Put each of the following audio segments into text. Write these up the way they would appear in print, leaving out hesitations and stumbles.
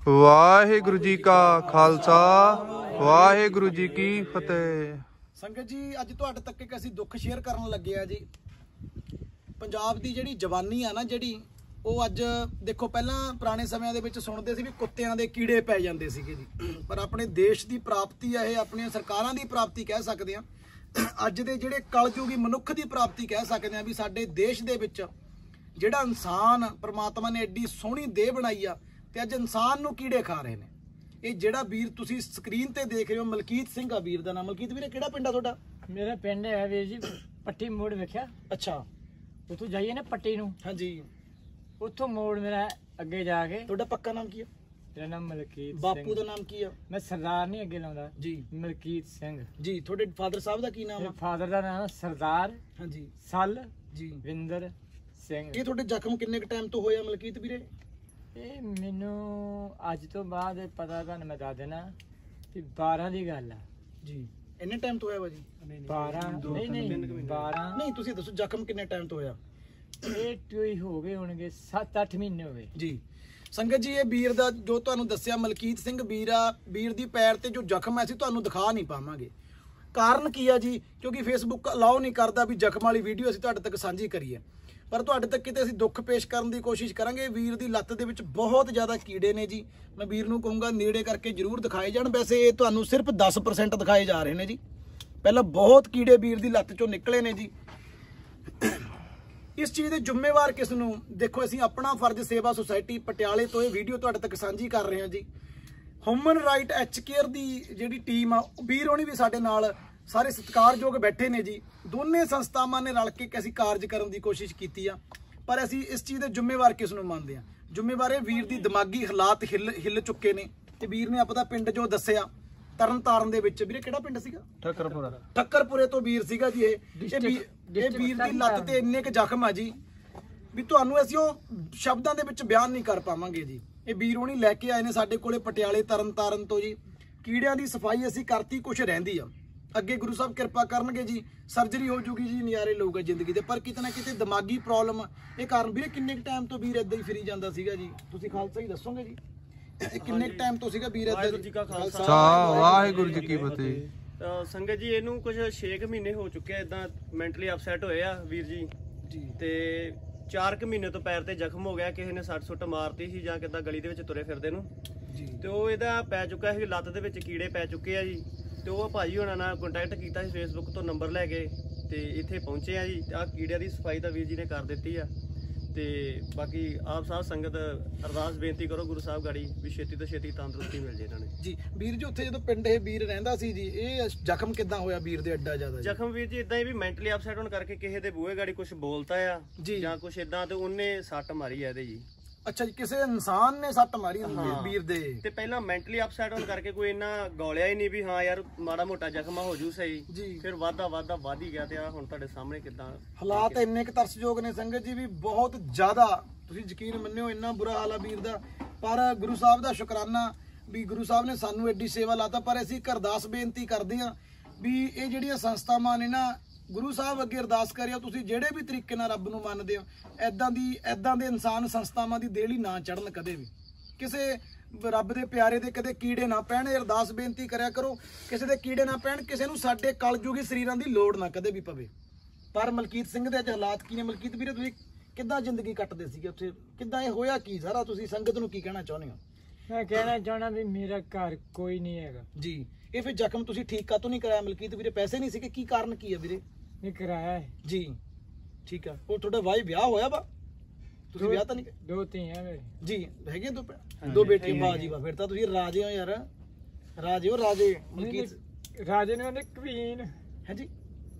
ਵਾਹਿਗੁਰੂ ਜੀ ਕਾ ਖਾਲਸਾ ਵਾਹਿਗੁਰੂ ਜੀ ਕੀ ਫਤਿਹ। ਸੰਗਤ ਜੀ ਅੱਜ ਤੁਹਾਡੇ तक एक ਅਸੀਂ ਦੁੱਖ ਸ਼ੇਅਰ ਕਰਨ ਲੱਗੇ ਆ ਜੀ। ਪੰਜਾਬ ਦੀ ਜਿਹੜੀ ਜਵਾਨੀ ਆ ਨਾ ਜਿਹੜੀ ਉਹ ਅੱਜ ਦੇਖੋ ਪਹਿਲਾਂ ਪੁਰਾਣੇ ਸਮਿਆਂ ਦੇ ਵਿੱਚ ਸੁਣਦੇ ਸੀ ਵੀ ਕੁੱਤਿਆਂ ਦੇ ਕੀੜੇ ਪੈ ਜਾਂਦੇ ਸੀਗੇ ਜੀ, ਪਰ ਆਪਣੇ ਦੇਸ਼ ਦੀ ਪ੍ਰਾਪਤੀ ਆ ਇਹ, ਆਪਣੀਆਂ ਸਰਕਾਰਾਂ ਦੀ ਪ੍ਰਾਪਤੀ ਕਹਿ ਸਕਦੇ ਆ। ਅੱਜ ਦੇ ਜਿਹੜੇ ਕਲਯੁਗੀ ਮਨੁੱਖ ਦੀ ਪ੍ਰਾਪਤੀ ਕਹਿ ਸਕਦੇ ਆ ਵੀ ਸਾਡੇ ਦੇਸ਼ ਦੇ ਵਿੱਚ ਜਿਹੜਾ ਇਨਸਾਨ ਪ੍ਰਮਾਤਮਾ ਨੇ ਐਡੀ ਸੋਹਣੀ ਦੇਹ ਬਣਾਈ ਆ ਤੇ ਅੱਜ ਇਨਸਾਨ ਨੂੰ ਕੀੜੇ ਖਾ ਰਹੇ ਨੇ। ਇਹ ਜਿਹੜਾ ਵੀਰ ਤੁਸੀਂ ਸਕਰੀਨ ਤੇ ਦੇਖ ਰਹੇ ਹੋ ਮਲਕੀਤ ਸਿੰਘ ਆ ਵੀਰ ਦਾ ਨਾਮ। ਮਲਕੀਤ ਵੀਰੇ ਕਿਹੜਾ ਪਿੰਡ ਆ ਤੁਹਾਡਾ? ਮੇਰਾ ਪਿੰਡ ਹੈ ਵੀਰ ਜੀ ਪੱਟੀ ਮੋੜ ਵੇਖਿਆ। ਅੱਛਾ ਉੱਥੋਂ ਜਾਈਏ ਨਾ ਪੱਟੀ ਨੂੰ, ਹਾਂਜੀ ਉੱਥੋਂ ਮੋੜ ਮੇਰਾ ਅੱਗੇ ਜਾ ਕੇ। ਤੁਹਾਡਾ ਪੱਕਾ ਨਾਮ ਕੀ ਆ? ਮੇਰਾ ਨਾਮ ਮਲਕੀਤ। ਬਾਪੂ ਦਾ ਨਾਮ ਕੀ ਆ? ਮੈਂ ਸਰਦਾਰ ਨਹੀਂ ਅੱਗੇ ਲਾਉਂਦਾ ਜੀ, ਮਲਕੀਤ ਸਿੰਘ ਜੀ। ਤੁਹਾਡੇ ਫਾਦਰ ਸਾਹਿਬ ਦਾ ਕੀ ਨਾਮ ਆ? ਫਾਦਰ ਦਾ ਨਾਮ ਸਰਦਾਰ ਹਾਂਜੀ ਸਲ ਜੀ ਵਿੰਦਰ ਸਿੰਘ। ਇਹ ਤੁਹਾਡੇ ਜ਼ਖਮ ਕਿੰਨੇ ਕ ਟਾਈਮ ਤੋਂ ਹੋਇਆ ਮਲਕੀਤ ਵੀਰੇ? ਇਹ ਮੈਨੂੰ ਅੱਜ ਤੋਂ ਬਾਅਦ ਪਤਾ ਤੁਹਾਨੂੰ ਮੈਂ ਦੱਸ ਦੇਣਾ ਵੀ 12 ਦੀ ਗੱਲ ਆ ਜੀ। ਇੰਨੇ ਟਾਈਮ ਤੋਂ ਹੋਇਆ ਵਾ ਜੀ? 12 ਨਹੀਂ 12 ਨਹੀਂ, ਤੁਸੀਂ ਦੱਸੋ ਜ਼ਖਮ ਕਿੰਨੇ ਟਾਈਮ ਤੋਂ ਹੋਇਆ? ਇਹ ਟੂਈ ਹੋ ਗਏ ਹੋਣਗੇ 7-8 ਮਹੀਨੇ ਹੋ ਗਏ ਜੀ। ਸੰਗਤ ਜੀ ਇਹ ਵੀਰ ਦਾ ਜੋ ਤੁਹਾਨੂੰ ਦੱਸਿਆ ਮਲਕੀਤ ਸਿੰਘ ਵੀਰ ਆ, ਵੀਰ ਦੀ ਪੈਰ ਤੇ ਜੋ ਜ਼ਖਮ ਹੈ ਅਸੀਂ ਤੁਹਾਨੂੰ ਦਿਖਾ ਨਹੀਂ ਪਾਵਾਂਗੇ। ਕਾਰਨ ਕੀ ਆ ਜੀ? ਕਿਉਂਕਿ ਫੇਸਬੁੱਕ ਅਲਾਉ ਨਹੀਂ ਕਰਦਾ ਵੀ ਜ਼ਖਮ ਵਾਲੀ ਵੀਡੀਓ ਅਸੀਂ ਤੁਹਾਡੇ ਤੱਕ ਸਾਂਝੀ ਕਰੀਏ, ਪਰ ਤੁਹਾਡੇ ਤੱਕ ਕਿਤੇ ਅਸੀਂ ਦੁੱਖ ਪੇਸ਼ ਕਰਨ ਦੀ ਕੋਸ਼ਿਸ਼ ਕਰਾਂਗੇ। ਵੀਰ ਦੀ ਲੱਤ ਦੇ ਵਿੱਚ ਬਹੁਤ ਜ਼ਿਆਦਾ ਕੀੜੇ ਨੇ ਜੀ। ਮੈਂ ਵੀਰ ਨੂੰ ਕਹੂੰਗਾ ਨੇੜੇ ਕਰਕੇ ਜ਼ਰੂਰ ਦਿਖਾਏ ਜਾਣ। ਵੈਸੇ ਇਹ ਤੁਹਾਨੂੰ ਸਿਰਫ 10% ਦਿਖਾਏ ਜਾ ਰਹੇ ਨੇ ਜੀ, ਪਹਿਲਾਂ ਬਹੁਤ ਕੀੜੇ ਵੀਰ ਦੀ ਲੱਤ ਚੋਂ ਨਿਕਲੇ ਨੇ ਜੀ। ਇਸ ਚੀਜ਼ ਦੇ ਜ਼ਿੰਮੇਵਾਰ ਕਿਸ ਨੂੰ? ਦੇਖੋ ਅਸੀਂ ਆਪਣਾ ਫਰਜ਼ ਸੇਵਾ ਸੁਸਾਇਟੀ ਪਟਿਆਲੇ ਤੋਂ ਇਹ ਵੀਡੀਓ ਤੁਹਾਡੇ ਤੱਕ ਸਾਂਝੀ ਕਰ ਰਹੇ ਹਾਂ ਜੀ। ਹਿਊਮਨ ਰਾਈਟ ਐਚ ਕੇਅਰ ਦੀ ਜਿਹੜੀ ਟੀਮ ਆ, ਵੀਰ ਹੋਣੀ ਵੀ ਸਾਡੇ ਨਾਲ ਸਾਰੇ ਸਤਿਕਾਰਯੋਗ ਬੈਠੇ ਨੇ ਜੀ। ਦੋਨੇ ਸੰਸਥਾਵਾਂ ਨੇ ਰਲ ਕੇ ਅਸੀਂ ਕਾਰਜ ਕਰਨ ਦੀ ਕੋਸ਼ਿਸ਼ ਕੀਤੀ ਆ, ਪਰ ਅਸੀਂ ਇਸ ਚੀਜ਼ ਦੇ ਜ਼ਿੰਮੇਵਾਰ ਕਿਸ ਨੂੰ ਮੰਨਦੇ ਆ? ਜ਼ਿੰਮੇਵਾਰ ਇਹ ਵੀਰ ਦੀ ਦਿਮਾਗੀ ਹਾਲਾਤ ਹਿੱਲ ਚੁੱਕੇ ਨੇ। ਤੇ ਵੀਰ ਨੇ ਆਪਣਾ ਪਿੰਡ ਜੋ ਦੱਸਿਆ ਤਰਨਤਾਰਨ ਦੇ ਵਿੱਚ। ਵੀਰੇ ਕਿਹੜਾ ਪਿੰਡ ਸੀਗਾ? ਠੱਕਰਪੁਰੇ ਤੋਂ ਵੀਰ ਸੀਗਾ ਜੀ। ਇਹ ਵੀਰ ਦੀ ਲੱਤ ਤੇ ਇੰਨੇ ਕੁ ਜ਼ਖਮ ਆ ਜੀ ਵੀ ਤੁਹਾਨੂੰ ਅਸੀਂ ਉਹ ਸ਼ਬਦਾਂ ਦੇ ਵਿੱਚ ਬਿਆਨ ਨਹੀਂ ਕਰ ਪਾਵਾਂਗੇ ਜੀ। ਇਹ ਵੀਰ ਹੋਣੀ ਲੈ ਕੇ ਆਏ ਨੇ ਸਾਡੇ ਕੋਲੇ ਪਟਿਆਲੇ ਤਰਨਤਾਰਨ ਤੋਂ ਜੀ। ਕੀੜਿਆਂ ਦੀ ਸਫਾਈ ਅਸੀਂ ਕਰਤੀ, ਕੁਛ ਰਹਿੰਦੀ ਆ, ਅੱਗੇ ਗੁਰੂ ਸਾਹਿਬ ਕਿਰਪਾ ਕਰਨਗੇ ਜੀ, ਸਰਜਰੀ ਹੋ ਜੂਗੀ ਜੀ, ਨਜ਼ਾਰੇ ਲਊਗਾ ਜ਼ਿੰਦਗੀ ਦੇ। ਪਰ ਕਿਤੇ ਨਾ ਕਿਤੇ ਦਿਮਾਗੀ ਪ੍ਰੋਬਲਮ ਇਹ ਕਾਰਨ। ਵੀਰੇ ਕਿੰਨੇ ਕੁ ਟਾਈਮ ਤੋਂ ਵੀਰ ਏਦਾਂ ਹੀ ਫਿਰੀ ਜਾਂਦਾ ਸੀਗਾ ਜੀ? ਤੁਸੀਂ ਖਾਲਸਾ ਹੀ ਦੱਸੋਗੇ ਜੀ, ਇਹ ਕਿੰਨੇ ਕੁ ਟਾਈਮ ਤੋਂ ਸੀਗਾ ਵੀਰ ਏਦਾਂ? ਵਾਹਿਗੁਰੂ ਜੀ ਕਾ ਖਾਲਸਾ ਵਾਹਿਗੁਰੂ ਜੀ ਕੀ ਫਤਿਹ। ਸੰਗਤ ਜੀ ਇਹਨੂੰ ਕੁਝ 6 ਮਹੀਨੇ ਹੋ ਚੁੱਕੇ ਆ ਇਦਾਂ ਮੈਂਟਲੀ ਅਪਸੈਟ ਹੋਏ ਆ ਵੀਰ ਜੀ ਤੇ 4 ਮਹੀਨੇ ਤੋਂ ਪੈਰ ਤੇ ਜ਼ਖਮ ਹੋ ਗਿਆ। ਕਿਸੇ ਨੇ ਸੱਟ ਸੁੱਟ ਮਾਰਤੀ ਸੀ ਜਾਂ ਕਿੱਦਾਂ ਗਲੀ ਦੇ ਵਿੱਚ ਤੁਰੇ ਫਿਰਦੇ ਨੂੰ ਜੀ, ਤੇ ਉਹ ਇਹਦਾ ਪੈ ਚੁੱਕਾ ਸੀ ਲੱਤ ਦੇ ਵਿੱਚ ਕੀੜੇ ਪੈ ਚੁੱਕੇ ਆ ਜੀ। ਤੇ ਉਹ ਭਾਜੀ ਹੋਣਾ ਨਾਲ ਕੰਟੈਕਟ ਕੀਤਾ ਸੀ ਫੇਸਬੁੱਕ ਤੋਂ, ਨੰਬਰ ਲੈ ਕੇ ਤੇ ਇੱਥੇ ਪਹੁੰਚੇ ਆ ਜੀ। ਆਹ ਕੀੜਿਆਂ ਦੀ ਸਫਾਈ ਤਾਂ ਵੀਰ ਜੀ ਨੇ ਕਰ ਦਿੱਤੀ ਆ। ਤੇ ਬਾਕੀ ਆਪ ਸਾਧ ਸੰਗਤ ਅਰਦਾਸ ਬੇਨਤੀ ਕਰੋ ਗੁਰੂ ਸਾਹਿਬ ਗਾੜੀ ਵੀ ਛੇਤੀ ਤੋਂ ਛੇਤੀ ਤੰਦਰੁਸਤੀ ਮਿਲ ਜੇ ਇਹਨਾਂ ਨੇ ਜੀ। ਵੀਰ ਜੀ ਉੱਥੇ ਜਦੋਂ ਪਿੰਡ ਇਹ ਵੀਰ ਰਹਿੰਦਾ ਸੀ ਜੀ, ਇਹ ਜ਼ਖਮ ਕਿੱਦਾਂ ਹੋਇਆ ਵੀਰ ਦੇ ਐਡਾ ਜ਼ਿਆਦਾ? ਜ਼ਖਮ ਵੀਰ ਜੀ ਇਦਾਂ ਹੀ ਵੀ ਮੈਂਟਲੀ ਅਪਸੈਟ ਹੋਣ ਕਰਕੇ ਕਿਸੇ ਦੇ ਬੂਹੇ ਗਾੜੀ ਕੁਝ ਬੋਲਤਾ ਆ ਜਾਂ ਕੁਝ ਇਦਾਂ, ਤੇ ਉਹਨੇ ਸੱਟ ਮਾਰੀ ਆ ਇਹਦੇ ਜੀ। ਅੱਛਾ ਜੀ, ਕਿਸੇ ਇਨਸਾਨ ਨੇ ਸੱਟ ਮਾਰੀ ਵੀਰ ਦੇ? ਤੇ ਪਹਿਲਾਂ ਮੈਂਟਲੀ ਅਪਸੈਟ ਹੋਣ ਕਰਕੇ ਕੋਈ ਇੰਨਾ ਗੌਲਿਆ ਹੀ ਨਹੀਂ ਵੀ ਹਾਂ ਯਾਰ ਮਾੜਾ ਮੋਟਾ ਜ਼ਖਮ ਹੋ ਜੂ ਸਹੀ ਜੀ। ਫਿਰ ਵਾਧਾ ਵੱਧ ਹੀ ਗਿਆ ਤੇ ਆ ਹੁਣ ਤੁਹਾਡੇ ਸਾਹਮਣੇ ਕਿਦਾਂ ਹਾਲਾਤ ਇੰਨੇ ਕੁ ਤਰਸਯੋਗ ਨੇ ਸੰਗਤ ਜੀ ਵੀ ਬਹੁਤ ਜ਼ਿਆਦਾ, ਤੁਸੀਂ ਯਕੀਨ ਮੰਨਿਓ ਇੰਨਾ ਬੁਰਾ ਹਾਲ ਆ ਵੀਰ ਦਾ। ਪਰ ਗੁਰੂ ਸਾਹਿਬ ਦਾ ਸ਼ੁਕਰਾਨਾ ਵੀ ਗੁਰੂ ਸਾਹਿਬ ਨੇ ਸਾਨੂੰ ਐਡੀ ਸੇਵਾ ਲਾਤਾ। ਪਰ ਅਸੀਂ ਇੱਕ ਅਰਦਾਸ ਬੇਨਤੀ ਕਰਦੇ ਹਾਂ ਵੀ ਇਹ ਜਿਹੜੀਆਂ ਸੰਸਥਾਵਾਂ ਨੇ ਨਾ, ਗੁਰੂ ਸਾਹਿਬ ਅੱਗੇ ਅਰਦਾਸ ਕਰਿਓ ਤੁਸੀਂ ਜਿਹੜੇ ਵੀ ਤਰੀਕੇ ਨਾਲ ਰੱਬ ਨੂੰ ਮੰਨਦੇ ਹੋ, ਐਦਾਂ ਦੇ ਇਨਸਾਨ ਸੰਸਥਾਵਾਂ ਦੀ ਦੇਹਲੀ ਨਾ ਚੜਨ ਕਦੇ ਵੀ। ਕਿਸੇ ਰੱਬ ਦੇ ਪਿਆਰੇ ਦੇ ਕਦੇ ਕੀੜੇ ਨਾ ਪੈਣ, ਅਰਦਾਸ ਬੇਨਤੀ ਕਰਿਆ ਕਰੋ ਕਿਸੇ ਦੇ ਕੀੜੇ ਨਾ ਪੈਣ, ਕਿਸੇ ਨੂੰ ਸਾਡੇ ਕਲਯੁਗੀ ਸਰੀਰਾਂ ਦੀ ਲੋੜ ਨਾ ਕਦੇ ਵੀ ਪਵੇ। ਪਰ ਮਲਕੀਤ ਸਿੰਘ ਦੇ ਅੱਜ ਹਾਲਾਤ ਕੀ ਨੇ? ਮਲਕੀਤ ਵੀਰੇ ਤੁਸੀਂ ਕਿੱਦਾਂ ਜ਼ਿੰਦਗੀ ਕੱਟਦੇ ਸੀਗੇ ਉੱਥੇ? ਕਿੱਦਾਂ ਇਹ ਹੋਇਆ ਕੀ ਸਾਰਾ? ਤੁਸੀਂ ਸੰਗਤ ਨੂੰ ਕੀ ਕਹਿਣਾ ਚਾਹੁੰਦੇ ਹੋ? ਮੈਂ ਕਹਿਣਾ ਚਾਹਣਾ ਵੀ ਮੇਰਾ ਘਰ ਕੋਈ ਨਹੀਂ ਹੈਗਾ ਜੀ। ਇਹ ਫਿਰ ਜ਼ਖਮ ਤੁਸੀਂ ਠੀਕ ਕਾਤੋਂ ਨਹੀਂ ਕਰਾਇਆ ਮਲਕੀਤ ਵੀਰੇ? ਪੈਸੇ ਨਹੀਂ ਸੀਗੇ? ਕੀ ਕਾਰਨ ਕੀ ਆ ਵੀਰੇ? ਨਹੀਂ ਕਰਾਇਆ ਹੈ ਜੀ, ਠੀਕ ਆ। ਉਹ ਤੁਹਾਡਾ ਵਾਈ ਵਿਆਹ ਹੋਇਆ ਵਾ? ਤੁਸੀਂ ਵਿਆਹ ਤਾਂ ਨਹੀਂ? 2 ਧੀਆਂ ਮੇਰੇ ਜੀ ਹੈਗੇ, 2 ਬੇਟੇ। ਵਾਹ ਜੀ ਵਾਹ, ਫਿਰ ਤਾਂ ਤੁਸੀਂ ਰਾਜੇ ਹੋ ਯਾਰ, ਰਾਜੇ ਹੋ ਰਾਜੇ। ਮਲਕੀਤ ਰਾਜੇ ਨੇ ਉਹਨੇ ਕਵੀਨ ਹੈ ਜੀ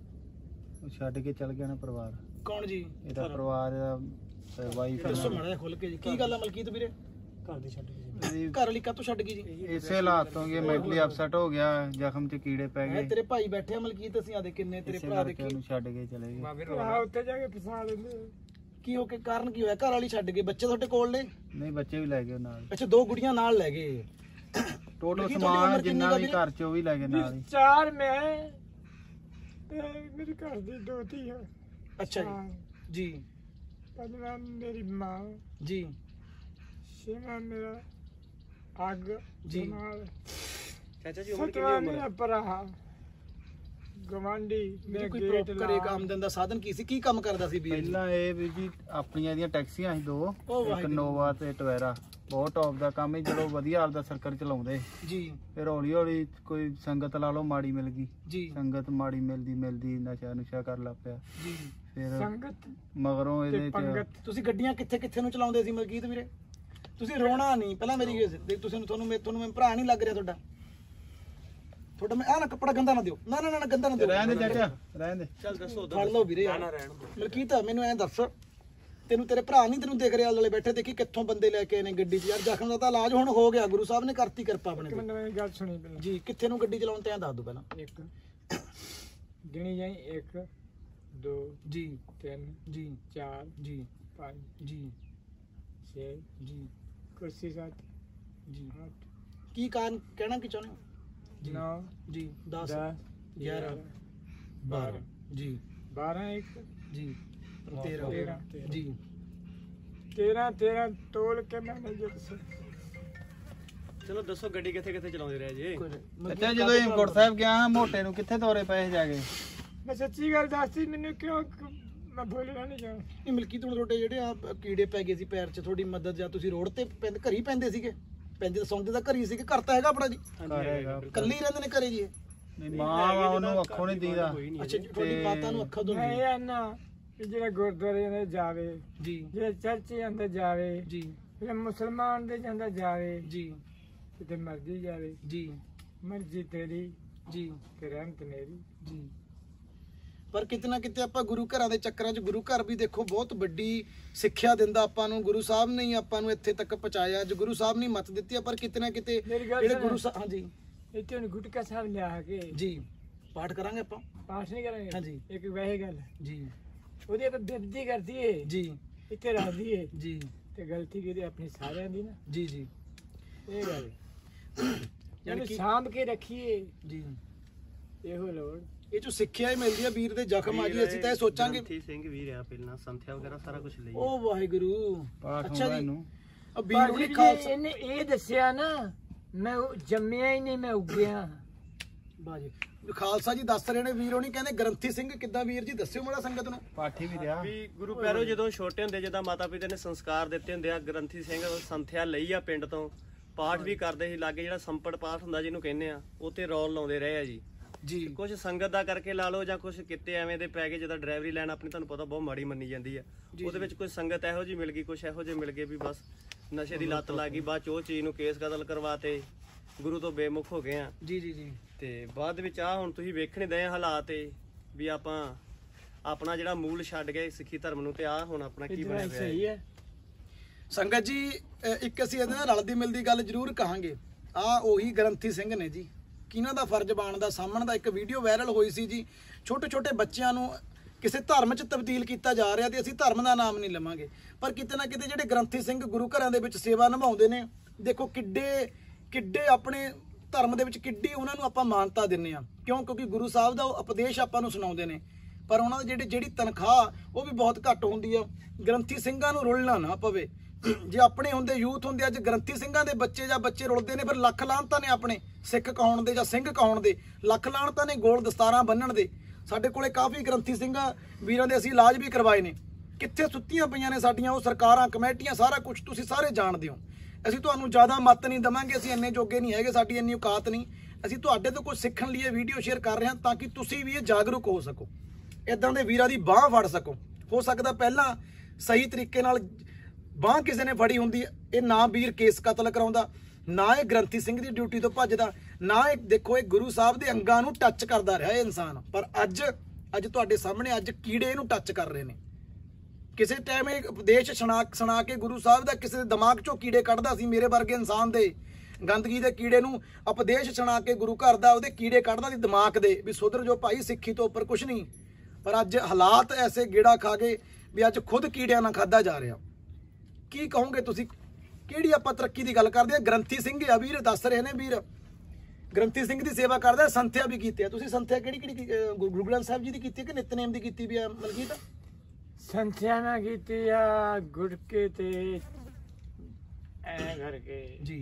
ਛੱਡ ਕੇ ਚਲ ਗਿਆ ਨਾ ਪਰਿਵਾਰ। ਕੌਣ ਜੀ? ਇਹਦਾ ਪਰਿਵਾਰ ਦਾ ਵਾਈਫ। ਦੱਸੋ ਮਾੜਾ ਜਿਹਾ ਖੁੱਲ ਕੇ ਜੀ, ਕੀ ਗੱਲ ਆ ਮਲਕੀਤ ਵੀਰੇ? ਘਰ ਦੇ ਛੱਡ ਗਈ, ਘਰ ਵਾਲੀ ਕਾਹਤੋਂ ਛੱਡ ਗਈ ਜੀ? ਇਸੇ ਹਾਲਾਤ ਤੋਂ ਗਿਆ, ਮੈਂਟਲੀ ਅਪਸੈਟ ਹੋ ਗਿਆ, ਜ਼ਖਮ 'ਚ ਕੀੜੇ ਪੈ ਗਏ। ਤੇਰੇ ਭਾਈ ਬੈਠੇ ਆ ਮਲਕੀਤ, ਅਸੀਂ ਆ ਦੇ ਕਿੰਨੇ ਤੇਰੇ ਭਰਾ ਦੇਖੇ, ਉਹਨੂੰ ਛੱਡ ਕੇ ਚਲੇ ਗਏ। ਉੱਥੇ ਜਾ ਕੇ ਫਸਾ ਲੈਂਦੇ। ਕੀ ਹੋ ਕੇ ਕਾਰਨ ਕੀ ਹੋਇਆ? ਘਰ ਵਾਲੀ ਛੱਡ ਗਏ, ਬੱਚੇ ਤੁਹਾਡੇ ਕੋਲ ਨੇ? ਨਹੀਂ, ਬੱਚੇ ਵੀ ਲੈ ਗਏ ਨਾਲ। ਅੱਛਾ, 2 ਗੁੜੀਆਂ ਨਾਲ ਲੈ ਗਏ। ਟੋਟਲ ਸਮਾਨ ਜਿੰਨਾ ਵੀ ਘਰ 'ਚ ਉਹ ਵੀ ਲੈ ਗਏ ਨਾਲ ਹੀ। 4 ਮੈਂ ਤੇ ਮੇਰੇ ਘਰ ਦੀ 2 ਧੀਆਂ। ਅੱਛਾ ਜੀ ਜੀ। ਪਹਿਲਾਂ ਮੇਰੀ ਮਾਂ ਜੀ, 6ਵਾਂ ਮੇਰਾ ਅੱਗ ਜੀ। ਨਾਲ ਚਾਚਾ ਜੀ ਉਮਰ ਕਿੰਨੀ ਸਤਵਾ ਉਮਰ ਮੇਰਾ ਹੈ? ਭਰਾ ਗਵਾਂਢੀ ਜੀ ਮੈਂ ਕੋਈ ਗੇਟ ਪ੍ਰੋਪਰ ਇੱਕ ਆਮਦਨ ਦਾ ਸਾਧਨ ਕੀ ਸੀ, ਕੀ ਕੰਮ ਕਰਦਾ ਸੀ ਵੀਰ ਜੀ? ਪਹਿਲਾਂ ਇਹ ਵੀ ਜੀ ਆਪਣੀਆਂ ਇਹਦੀਆਂ ਟੈਕਸੀਆਂ ਸੀ 2, ਉਹ ਇੱਕ ਵਾਹਿਗੁਰੂ। ਨੋਵਾ ਤੇ ਟਵੇਰਾ। ਬਹੁਤ ਟੌਪ ਦਾ ਕੰਮ ਸੀ, ਜਦੋਂ ਵਧੀਆ ਆਪਦਾ ਸਰਕਲ ਚਲਾਉਂਦੇ। ਜੀ ਫਿਰ ਹੌਲੀ ਹੌਲੀ ਕੋਈ ਸੰਗਤ ਲਾ ਲਓ ਮਾੜੀ ਮਿਲ ਗਈ, ਜੀ ਸੰਗਤ ਮਾੜੀ ਮਿਲਦੀ ਨਸ਼ਾ ਨੁਸ਼ਾ ਕਰ ਲੱਗ ਪਿਆ। ਜੀ ਫਿਰ ਸੰਗਤ ਮਗਰੋਂ ਤੇ ਇਹਦੇ ਚ ਪੰਗਤ। ਤੁਸੀਂ ਗੱਡੀਆਂ ਕਿੱਥੇ ਕਿੱਥੇ ਨੂੰ ਚਲਾਉਂਦੇ ਸੀ ਮਲਕੀਤ ਵੀਰੇ? ਤੁਸੀਂ ਰੋਣਾ ਨਹੀਂ, ਪਹਿਲਾਂ ਮੇਰੀ ਗੱਲ ਦੇਖ, ਤੁਹਾਨੂੰ ਮੈਂ ਭਰਾ ਨਹੀਂ ਲੱਗ ਰਿਹਾ ਤੁਹਾਡਾ ਮੈਂ ਆਹ ਨਾ ਕੱਪੜਾ ਗੰਦਾ ਨਾ ਦਿਓ, ਨਾ ਗੰਦਾ ਨਾ ਦਿਓ। ਰਹਿਣ ਦੇ ਚਾਚਾ, ਰਹਿਣ ਦੇ। ਚੱਲ ਦੱਸੋ ਫੜ ਲਓ ਵੀਰੇ ਯਾਰ। ਮਲਕੀਤ ਮੈਨੂੰ ਐਂ ਦੱਸ, ਤੈਨੂੰ ਤੇਰੇ ਭਰਾ ਨਹੀਂ ਤੈਨੂੰ ਦੇਖ ਰਿਹਾ ਆਲੇ ਬੈਠੇ, ਦੇਖੀ ਕਿੱਥੋਂ ਬੰਦੇ ਲੈ ਕੇ ਆਏ ਨੇ ਗੱਡੀ 'ਚ? ਯਾਰ ਜ਼ਖਮ ਦਾ ਤਾਂ ਇਲਾਜ ਹੁਣ ਹੋ ਗਿਆ, ਗੁਰੂ ਸਾਹਿਬ ਨੇ ਕਰਤੀ ਕਿਰਪਾ ਆਪਣੇ ਇੱਕ ਤੇ। ਮਿੰਟ ਮੇਰੀ ਗੱਲ ਸੁਣੀ ਪਹਿਲਾਂ। ਜੀ ਕਿੱਥੇ ਨੂੰ ਗੱਡੀ ਚਲਾਉਣ ਤੇ ਐਂ ਦੱਸ ਦੋ ਪਹਿਲਾਂ। ਇੱਕ ਗਿਣੀ ਜਾਈ 1 2 ਜੀ 3 ਜੀ 4 ਜੀ 5 ਜੀ 6 ਜੀ ਕੁਰਸੀ 7 ਜੀ 8 ਕੀ ਕਾਰਨ ਕਹਿਣਾ ਕੀ ਚਾਹੁੰਦੇ ਹੋ? 9 ਜੀ 10 10 11 12 ਜੀ 12 1 ਜੀ 13 ਜੀ 13 ਤੋਲ ਕੇ ਮੈਂ ਨਹੀਂ ਜਿੱਤ ਸਕਦਾ। ਚਲੋ ਦੱਸੋ ਗੱਡੀ ਕਿੱਥੇ ਕਿੱਥੇ ਚਲਾਉਂਦੇ ਰਹੇ ਜੀ? ਚਾਚਾ ਜਦੋਂ ਹੇਮਕੋਟ ਸਾਹਿਬ ਗਿਆ ਹਾਂ, ਮੋਟੇ ਨੂੰ ਕਿੱਥੇ ਤੋਰੇ ਪਏ ਜਾ ਕੇ? ਮੈਂ ਸੱਚੀ ਗੱਲ ਦੱਸਦੀ, ਮੈਨੂੰ ਕਿਉਂ ਮੈਂ ਬੋਲਣਾ ਨਹੀਂ ਚਾਹੁੰਦਾ। ਇਹ ਮਿਲਕੀ ਤੋਂ ਤੁਹਾਡੇ ਜਿਹੜੇ ਆ ਕੀੜੇ ਪੈ ਗਏ ਸੀ ਪੈਰ 'ਚ, ਤੁਹਾਡੀ ਮਦਦ ਜਾਂ ਤੁਸੀਂ ਰੋਡ ਤੇ ਘਰੀ ਪੈਂਦੇ ਸੀਗੇ? ਪੈਂਦੇ ਤਾਂ ਸੌਂਦੇ ਤਾਂ ਘਰੀ ਸੀਗੇ, ਘਰ ਤਾਂ ਹੈਗਾ ਆਪਣਾ ਜੀ? ਘਰ ਹੈਗਾ। ਕੱਲੀ ਰਹਿੰਦੇ ਨੇ ਘਰੇ ਜੀ ਇਹ? ਨਹੀਂ, ਮਾਂ ਉਹਨੂੰ ਅੱਖੋਂ ਨਹੀਂ ਦੀਦਾ। ਅੱਛਾ ਜੀ, ਤੁਹਾਡੀ ਮਾਤਾ ਨੂੰ ਅੱਖਾਂ ਤੋਂ ਮੈਂ ਨਹੀਂ? ਇਹ ਆਨਾ ਕਿ ਜਿਹੜਾ ਗੁਰਦੁਆਰੇ ਅੰਦਰ ਜਾਵੇ, ਜੀ ਜਿਹੜਾ ਚਰਚ ਅੰਦਰ ਜਾਵੇ, ਜੀ ਜਿਹੜਾ ਮੁਸਲਮਾਨ ਦੇ ਜਾਂਦਾ ਜਾਵੇ, ਜੀ ਕਿਤੇ ਮਰਜ਼ੀ ਜਾਵੇ, ਜੀ ਮਰਜ਼ੀ ਤੇਰੀ ਜੀ ਤੇ ਰਹਿਮਤ ਮੇਰੀ। ਜੀ ਪਰ ਕਿਤੇ ਨਾ ਕਿਤੇ ਆਪਾਂ ਗੁਰੂ ਘਰਾਂ ਦੇ ਚੱਕਰਾਂ 'ਚ, ਗੁਰੂ ਘਰ ਵੀ ਦੇਖੋ ਬਹੁਤ ਵੱਡੀ ਸਿੱਖਿਆ ਦਿੰਦਾ ਆਪਾਂ ਨੂੰ। ਗੁਰੂ ਸਾਹਿਬ ਨੇ ਹੀ ਆਪਾਂ ਨੂੰ ਇੱਥੇ ਤੱਕ ਪਹੁੰਚਾਇਆ, ਅੱਜ ਗੁਰੂ ਸਾਹਿਬ ਨੇ ਮੱਤ ਦਿੱਤੀ ਆ, ਪਰ ਕਿਤੇ ਨਾ ਕਿਤੇ ਮੇਰੀ ਗੱਲ ਜਿਹੜੇ ਸੁਣ। ਗੁਰੂ ਸਾਹਿਬ, ਹਾਂਜੀ ਇੱਥੇ ਹੁਣ ਗੁਟਕਾ ਸਾਹਿਬ ਲਿਆ ਕੇ ਜੀ ਪਾਠ ਕਰਾਂਗੇ ਆਪਾਂ। ਪਾਠ ਨਹੀਂ ਕਰਾਂਗੇ। ਹਾਂਜੀ। ਇੱਕ ਵੈਸੇ ਗੱਲ ਜੀ ਉਹਦੀ ਆਪਾਂ ਬੇਨਤੀ ਕਰਦੀ ਏ, ਜੀ ਇੱਥੇ ਰੱਖਦੀ ਏ, ਜੀ ਤੇ ਗਲਤੀ ਕੀਤੀ ਆਪਣੀ ਸਾਰਿਆਂ ਦੀ ਨਾ, ਜੀ ਜੀ ਇਹ ਗੱਲ ਯਾਨੀ ਇਹਨੂੰ ਕਿ ਸਾਂਭ ਕੇ ਰੱਖੀਏ, ਜੀ ਇਹੋ ਲੋੜ। ਇਹ ਜੋ ਸਿੱਖਿਆ ਹੀ ਮਿਲਦੀ ਆ ਵੀਰ ਦੇ ਜ਼ਖਮ ਆ ਜੀ, ਅਸੀਂ ਤਾਂ ਇਹ ਸੋਚਾਂਗੇ। ਗ੍ਰੰਥੀ ਸਿੰਘ ਵੀਰ ਆ, ਪਹਿਲਾਂ ਸੰਥਿਆ ਵਗੈਰਾ ਸਾਰਾ ਕੁਝ ਲਈ। ਉਹ ਵਾਹਿਗੁਰੂ। ਪਾਠ ਅੱਛਾ ਹੁੰਦਾ ਜੀ, ਇਹਨੂੰ। ਆ ਵੀਰ ਪਰ ਨੇ ਜੀ ਖਾਲਸਾ ਇਹਨੇ ਇਹ ਦੱਸਿਆ ਨਾ, ਮੈਂ ਜੰਮਿਆ ਹੀ ਨਹੀਂ, ਮੈਂ ਉੱਗਿਆ। ਬਾਜੀ ਖਾਲਸਾ ਜੀ ਦੱਸ ਰਹੇ ਨੇ, ਵੀਰ ਹੋਣੀ ਕਹਿੰਦੇ ਗ੍ਰੰਥੀ ਸਿੰਘ ਕਿੱਦਾਂ? ਵੀਰ ਜੀ ਦੱਸਿਓ ਮਾੜਾ ਸੰਗਤ ਨੂੰ। ਪਾਠੀ ਵੀ ਰਿਹਾ। ਵੀ ਗੁਰੂ ਪਿਆਰੋ ਜਦੋਂ ਛੋਟੇ ਹੁੰਦੇ, ਜਦੋਂ ਮਾਤਾ ਪਿਤਾ ਨੇ ਸੰਸਕਾਰ ਦਿੱਤੇ ਹੁੰਦੇ ਆ, ਗ੍ਰੰਥੀ ਸਿੰਘ ਸੰਥਿਆ ਲਈ ਆ ਪਿੰਡ ਤੋਂ, ਪਾਠ ਵੀ ਕਰਦੇ ਸੀ ਲਾਗੇ, ਜਿਹੜਾ ਸੰਪੜ ਪਾਠ ਹੁੰਦਾ ਜਿਹਨੂੰ ਕਹਿੰਦੇ ਆ, ਉੱਥੇ ਰੌਲ ਲਾਉਂਦੇ ਰਹੇ ਆ ਜੀ। ਜੀ ਕੁਝ ਸੰਗਤ ਦਾ ਕਰਕੇ ਲਾ ਲਓ, ਜਾਂ ਕੁਝ ਕਿਤੇ ਐਵੇਂ ਦੇ ਪੈ ਗਏ, ਜਿੱਦਾਂ ਡਰਾਈਵਰੀ ਲਾਈਨ ਆਪਣੀ ਤੁਹਾਨੂੰ ਪਤਾ ਬਹੁਤ ਮਾੜੀ ਮੰਨੀ ਜਾਂਦੀ ਆ। ਉਹਦੇ ਵਿੱਚ ਕੋਈ ਸੰਗਤ ਇਹੋ ਜਿਹੀ ਮਿਲ ਗਈ, ਕੁਝ ਇਹੋ ਜਿਹੇ ਮਿਲ ਗਏ ਵੀ ਬਸ ਨਸ਼ੇ ਦੀ ਲੱਤ ਲੱਗ ਗਈ, ਬਾਅਦ ਚ ਉਹ ਚੀਜ਼ ਨੂੰ ਕੇਸ ਕਤਲ ਕਰਵਾਤੇ, ਗੁਰੂ ਤੋਂ ਬੇਮੁਖ ਹੋ ਗਏ ਆ। ਜੀ ਜੀ ਜੀ ਤੇ ਬਾਅਦ ਵਿੱਚ ਆ ਹੁਣ ਤੁਸੀਂ ਵੇਖਣੇ ਦੇ ਹਾਲਾਤ ਏ ਵੀ ਆਪਾਂ ਆਪਣਾ ਜਿਹੜਾ ਮੂਲ ਛੱਡ ਗਏ ਸਿੱਖੀ ਧਰਮ ਨੂੰ, ਤੇ ਆ ਹੁਣ ਆਪਣਾ ਕੀ ਬਣਿਆ ਪਿਆ ਸਹੀ ਹੈ। ਸੰਗਤ ਜੀ ਇੱਕ ਅਸੀਂ ਇਹਦੇ ਨਾਲ ਰਲਦੀ ਮਿਲਦੀ ਗੱਲ ਜ਼ਰੂਰ ਕਹਾਂਗੇ। ਆ ਉਹੀ ਗ੍ਰੰਥੀ ਸਿੰਘ ਨੇ ਜੀ, ਕਿਹਨਾਂ ਦਾ ਫਰਜ਼ ਬਣਦਾ ਸਾਹਮਣ ਦਾ। ਇੱਕ ਵੀਡੀਓ ਵਾਇਰਲ ਹੋਈ ਸੀ ਜੀ, ਛੋਟੇ ਛੋਟੇ ਬੱਚਿਆਂ ਨੂੰ ਕਿਸੇ ਧਰਮ 'ਚ ਤਬਦੀਲ ਕੀਤਾ ਜਾ ਰਿਹਾ, ਤੇ ਅਸੀਂ ਧਰਮ ਦਾ ਨਾਮ ਨਹੀਂ ਲਵਾਂਗੇ, ਪਰ ਕਿਤੇ ਨਾ ਕਿਤੇ ਜਿਹੜੇ ਗ੍ਰੰਥੀ ਸਿੰਘ ਗੁਰੂ ਘਰਾਂ ਦੇ ਵਿੱਚ ਸੇਵਾ ਨਿਭਾਉਂਦੇ ਨੇ, ਦੇਖੋ ਕਿੱਡੇ ਆਪਣੇ ਧਰਮ ਦੇ ਵਿੱਚ ਕਿੱਡੀ ਉਹਨਾਂ ਨੂੰ ਆਪਾਂ ਮਾਨਤਾ ਦਿੰਨੇ ਆ। ਕਿਉਂਕਿ ਗੁਰੂ ਸਾਹਿਬ ਦਾ ਉਪਦੇਸ਼ ਆਪਾਂ ਨੂੰ ਸੁਣਾਉਂਦੇ ਨੇ, ਪਰ ਉਹਨਾਂ ਦੀ ਜਿਹੜੀ ਤਨਖਾਹ ਉਹ ਵੀ ਬਹੁਤ ਘੱਟ ਹੁੰਦੀ ਆ। ਗ੍ਰੰਥੀ ਸਿੰਘਾਂ ਨੂੰ ਰੁਲਣਾ ਨਾ ਪਵੇ। ਜੇ ਆਪਣੇ ਹੁੰਦੇ ਯੂਥ ਹੁੰਦੇ, ਅੱਜ ਗ੍ਰੰਥੀ ਸਿੰਘਾਂ ਦੇ ਬੱਚੇ ਜਾਂ ਬੱਚੇ ਰੁਲਦੇ ਨੇ, ਫਿਰ ਲੱਖ ਲਾਹਨਤਾਂ ਨੇ ਆਪਣੇ ਸਿੱਖ ਕਹਾਉਣ ਦੇ ਜਾਂ ਸਿੰਘ ਕਹਾਉਣ ਦੇ, ਲੱਖ ਲਾਹਨਤਾਂ ਨੇ ਗੋਲ ਦਸਤਾਰਾਂ ਬੰਨਣ ਦੇ। ਸਾਡੇ ਕੋਲੇ ਕਾਫੀ ਗ੍ਰੰਥੀ ਸਿੰਘਾਂ ਵੀਰਾਂ ਦੇ ਅਸੀਂ ਇਲਾਜ ਵੀ ਕਰਵਾਏ ਨੇ। ਕਿੱਥੇ ਸੁੱਤੀਆਂ ਪਈਆਂ ਨੇ ਸਾਡੀਆਂ ਉਹ ਸਰਕਾਰਾਂ, ਕਮੇਟੀਆਂ, ਸਾਰਾ ਕੁਝ ਤੁਸੀਂ ਸਾਰੇ ਜਾਣਦੇ ਹੋ। ਅਸੀਂ ਤੁਹਾਨੂੰ ਜ਼ਿਆਦਾ ਮੱਤ ਨਹੀਂ ਦਵਾਂਗੇ, ਅਸੀਂ ਇੰਨੇ ਜੋਗੇ ਨਹੀਂ ਹੈਗੇ, ਸਾਡੀ ਇੰਨੀ ਔਕਾਤ ਨਹੀਂ। ਅਸੀਂ ਤੁਹਾਡੇ ਤੋਂ ਕੁਝ ਸਿੱਖਣ ਲਈ ਇਹ ਵੀਡੀਓ ਸ਼ੇਅਰ ਕਰ ਰਹੇ ਹਾਂ, ਤਾਂ ਕਿ ਤੁਸੀਂ ਵੀ ਇਹ ਜਾਗਰੂਕ ਹੋ ਸਕੋ, ਇਦਾਂ ਦੇ ਵੀਰਾਂ ਦੀ ਬਾਹ ਫੜ ਸਕੋ। ਹੋ ਸਕਦਾ ਪਹਿਲਾਂ ਸਹੀ ਤਰੀਕੇ ਨਾਲ ਬਾਹ ਕਿਸੇ ਨੇ ਫੜੀ ਹੁੰਦੀ, ਇਹ ਨਾ ਵੀਰ ਕੇਸ ਕਤਲ ਕਰਾਉਂਦਾ, ਨਾ ਇਹ ਗ੍ਰੰਥੀ ਸਿੰਘ ਦੀ ਡਿਊਟੀ ਤੋਂ ਭੱਜਦਾ, ਨਾ ਇਹ ਦੇਖੋ ਇਹ ਗੁਰੂ ਸਾਹਿਬ ਦੇ ਅੰਗਾਂ ਨੂੰ ਟੱਚ ਕਰਦਾ ਰਿਹਾ ਇਹ ਇਨਸਾਨ। ਪਰ ਅੱਜ ਤੁਹਾਡੇ ਸਾਹਮਣੇ ਅੱਜ ਕੀੜੇ ਇਹਨੂੰ ਟੱਚ ਕਰ ਰਹੇ ਨੇ। ਕਿਸੇ ਟਾਈਮ ਇਹ ਉਪਦੇਸ਼ ਸੁਣਾ ਕੇ ਗੁਰੂ ਸਾਹਿਬ ਦਾ ਕਿਸੇ ਦੇ ਦਿਮਾਗ ਚੋਂ ਕੀੜੇ ਕੱਢਦਾ ਸੀ, ਮੇਰੇ ਵਰਗੇ ਇਨਸਾਨ ਦੇ ਗੰਦਗੀ ਦੇ ਕੀੜੇ ਨੂੰ ਉਪਦੇਸ਼ ਸੁਣਾ ਕੇ ਗੁਰੂ ਘਰ ਦਾ ਉਹਦੇ ਕੀੜੇ ਕੱਢਦਾ ਸੀ ਦਿਮਾਗ ਦੇ, ਵੀ ਸੁਧਰ ਜੋ ਭਾਈ, ਸਿੱਖੀ ਤੋਂ ਉੱਪਰ ਕੁਛ ਨਹੀਂ। ਪਰ ਅੱਜ ਹਾਲਾਤ ਐਸੇ ਗੇੜਾ ਖਾ ਗਏ ਵੀ ਅੱਜ ਖੁਦ ਕੀੜਿਆਂ ਨਾਲ ਖਾਦਾ ਜਾ ਰਿਹਾ। ਕੀ ਕਹੋਗੇ ਤੁਸੀਂ? ਕਿਹੜੀ ਆਪਾਂ ਤਰੱਕੀ ਦੀ ਗੱਲ ਕਰਦੇ ਆ? ਗ੍ਰੰਥੀ ਸਿੰਘ ਆ ਵੀਰ, ਦੱਸ ਰਹੇ ਨੇ ਵੀਰ ਗ੍ਰੰਥੀ ਸਿੰਘ ਦੀ ਸੇਵਾ ਕਰਦਾ, ਸੰਥਿਆ ਵੀ ਕੀਤੀ ਆ। ਤੁਸੀਂ ਸੰਥਿਆ ਕਿਹੜੀ ਗੁਰੂ ਗ੍ਰੰਥ ਸਾਹਿਬ ਜੀ ਦੀ ਕੀਤੀ ਹੈ ਕਿ ਨਿਤਨੇਮ ਦੀ ਕੀਤੀ ਵੀ ਆ ਮਲਕੀਤ? ਸੰਥਿਆ ਨਾ ਕੀਤੀ ਆ, ਗੁਟਕੇ ਤੇ ਐ ਕਰਕੇ ਜੀ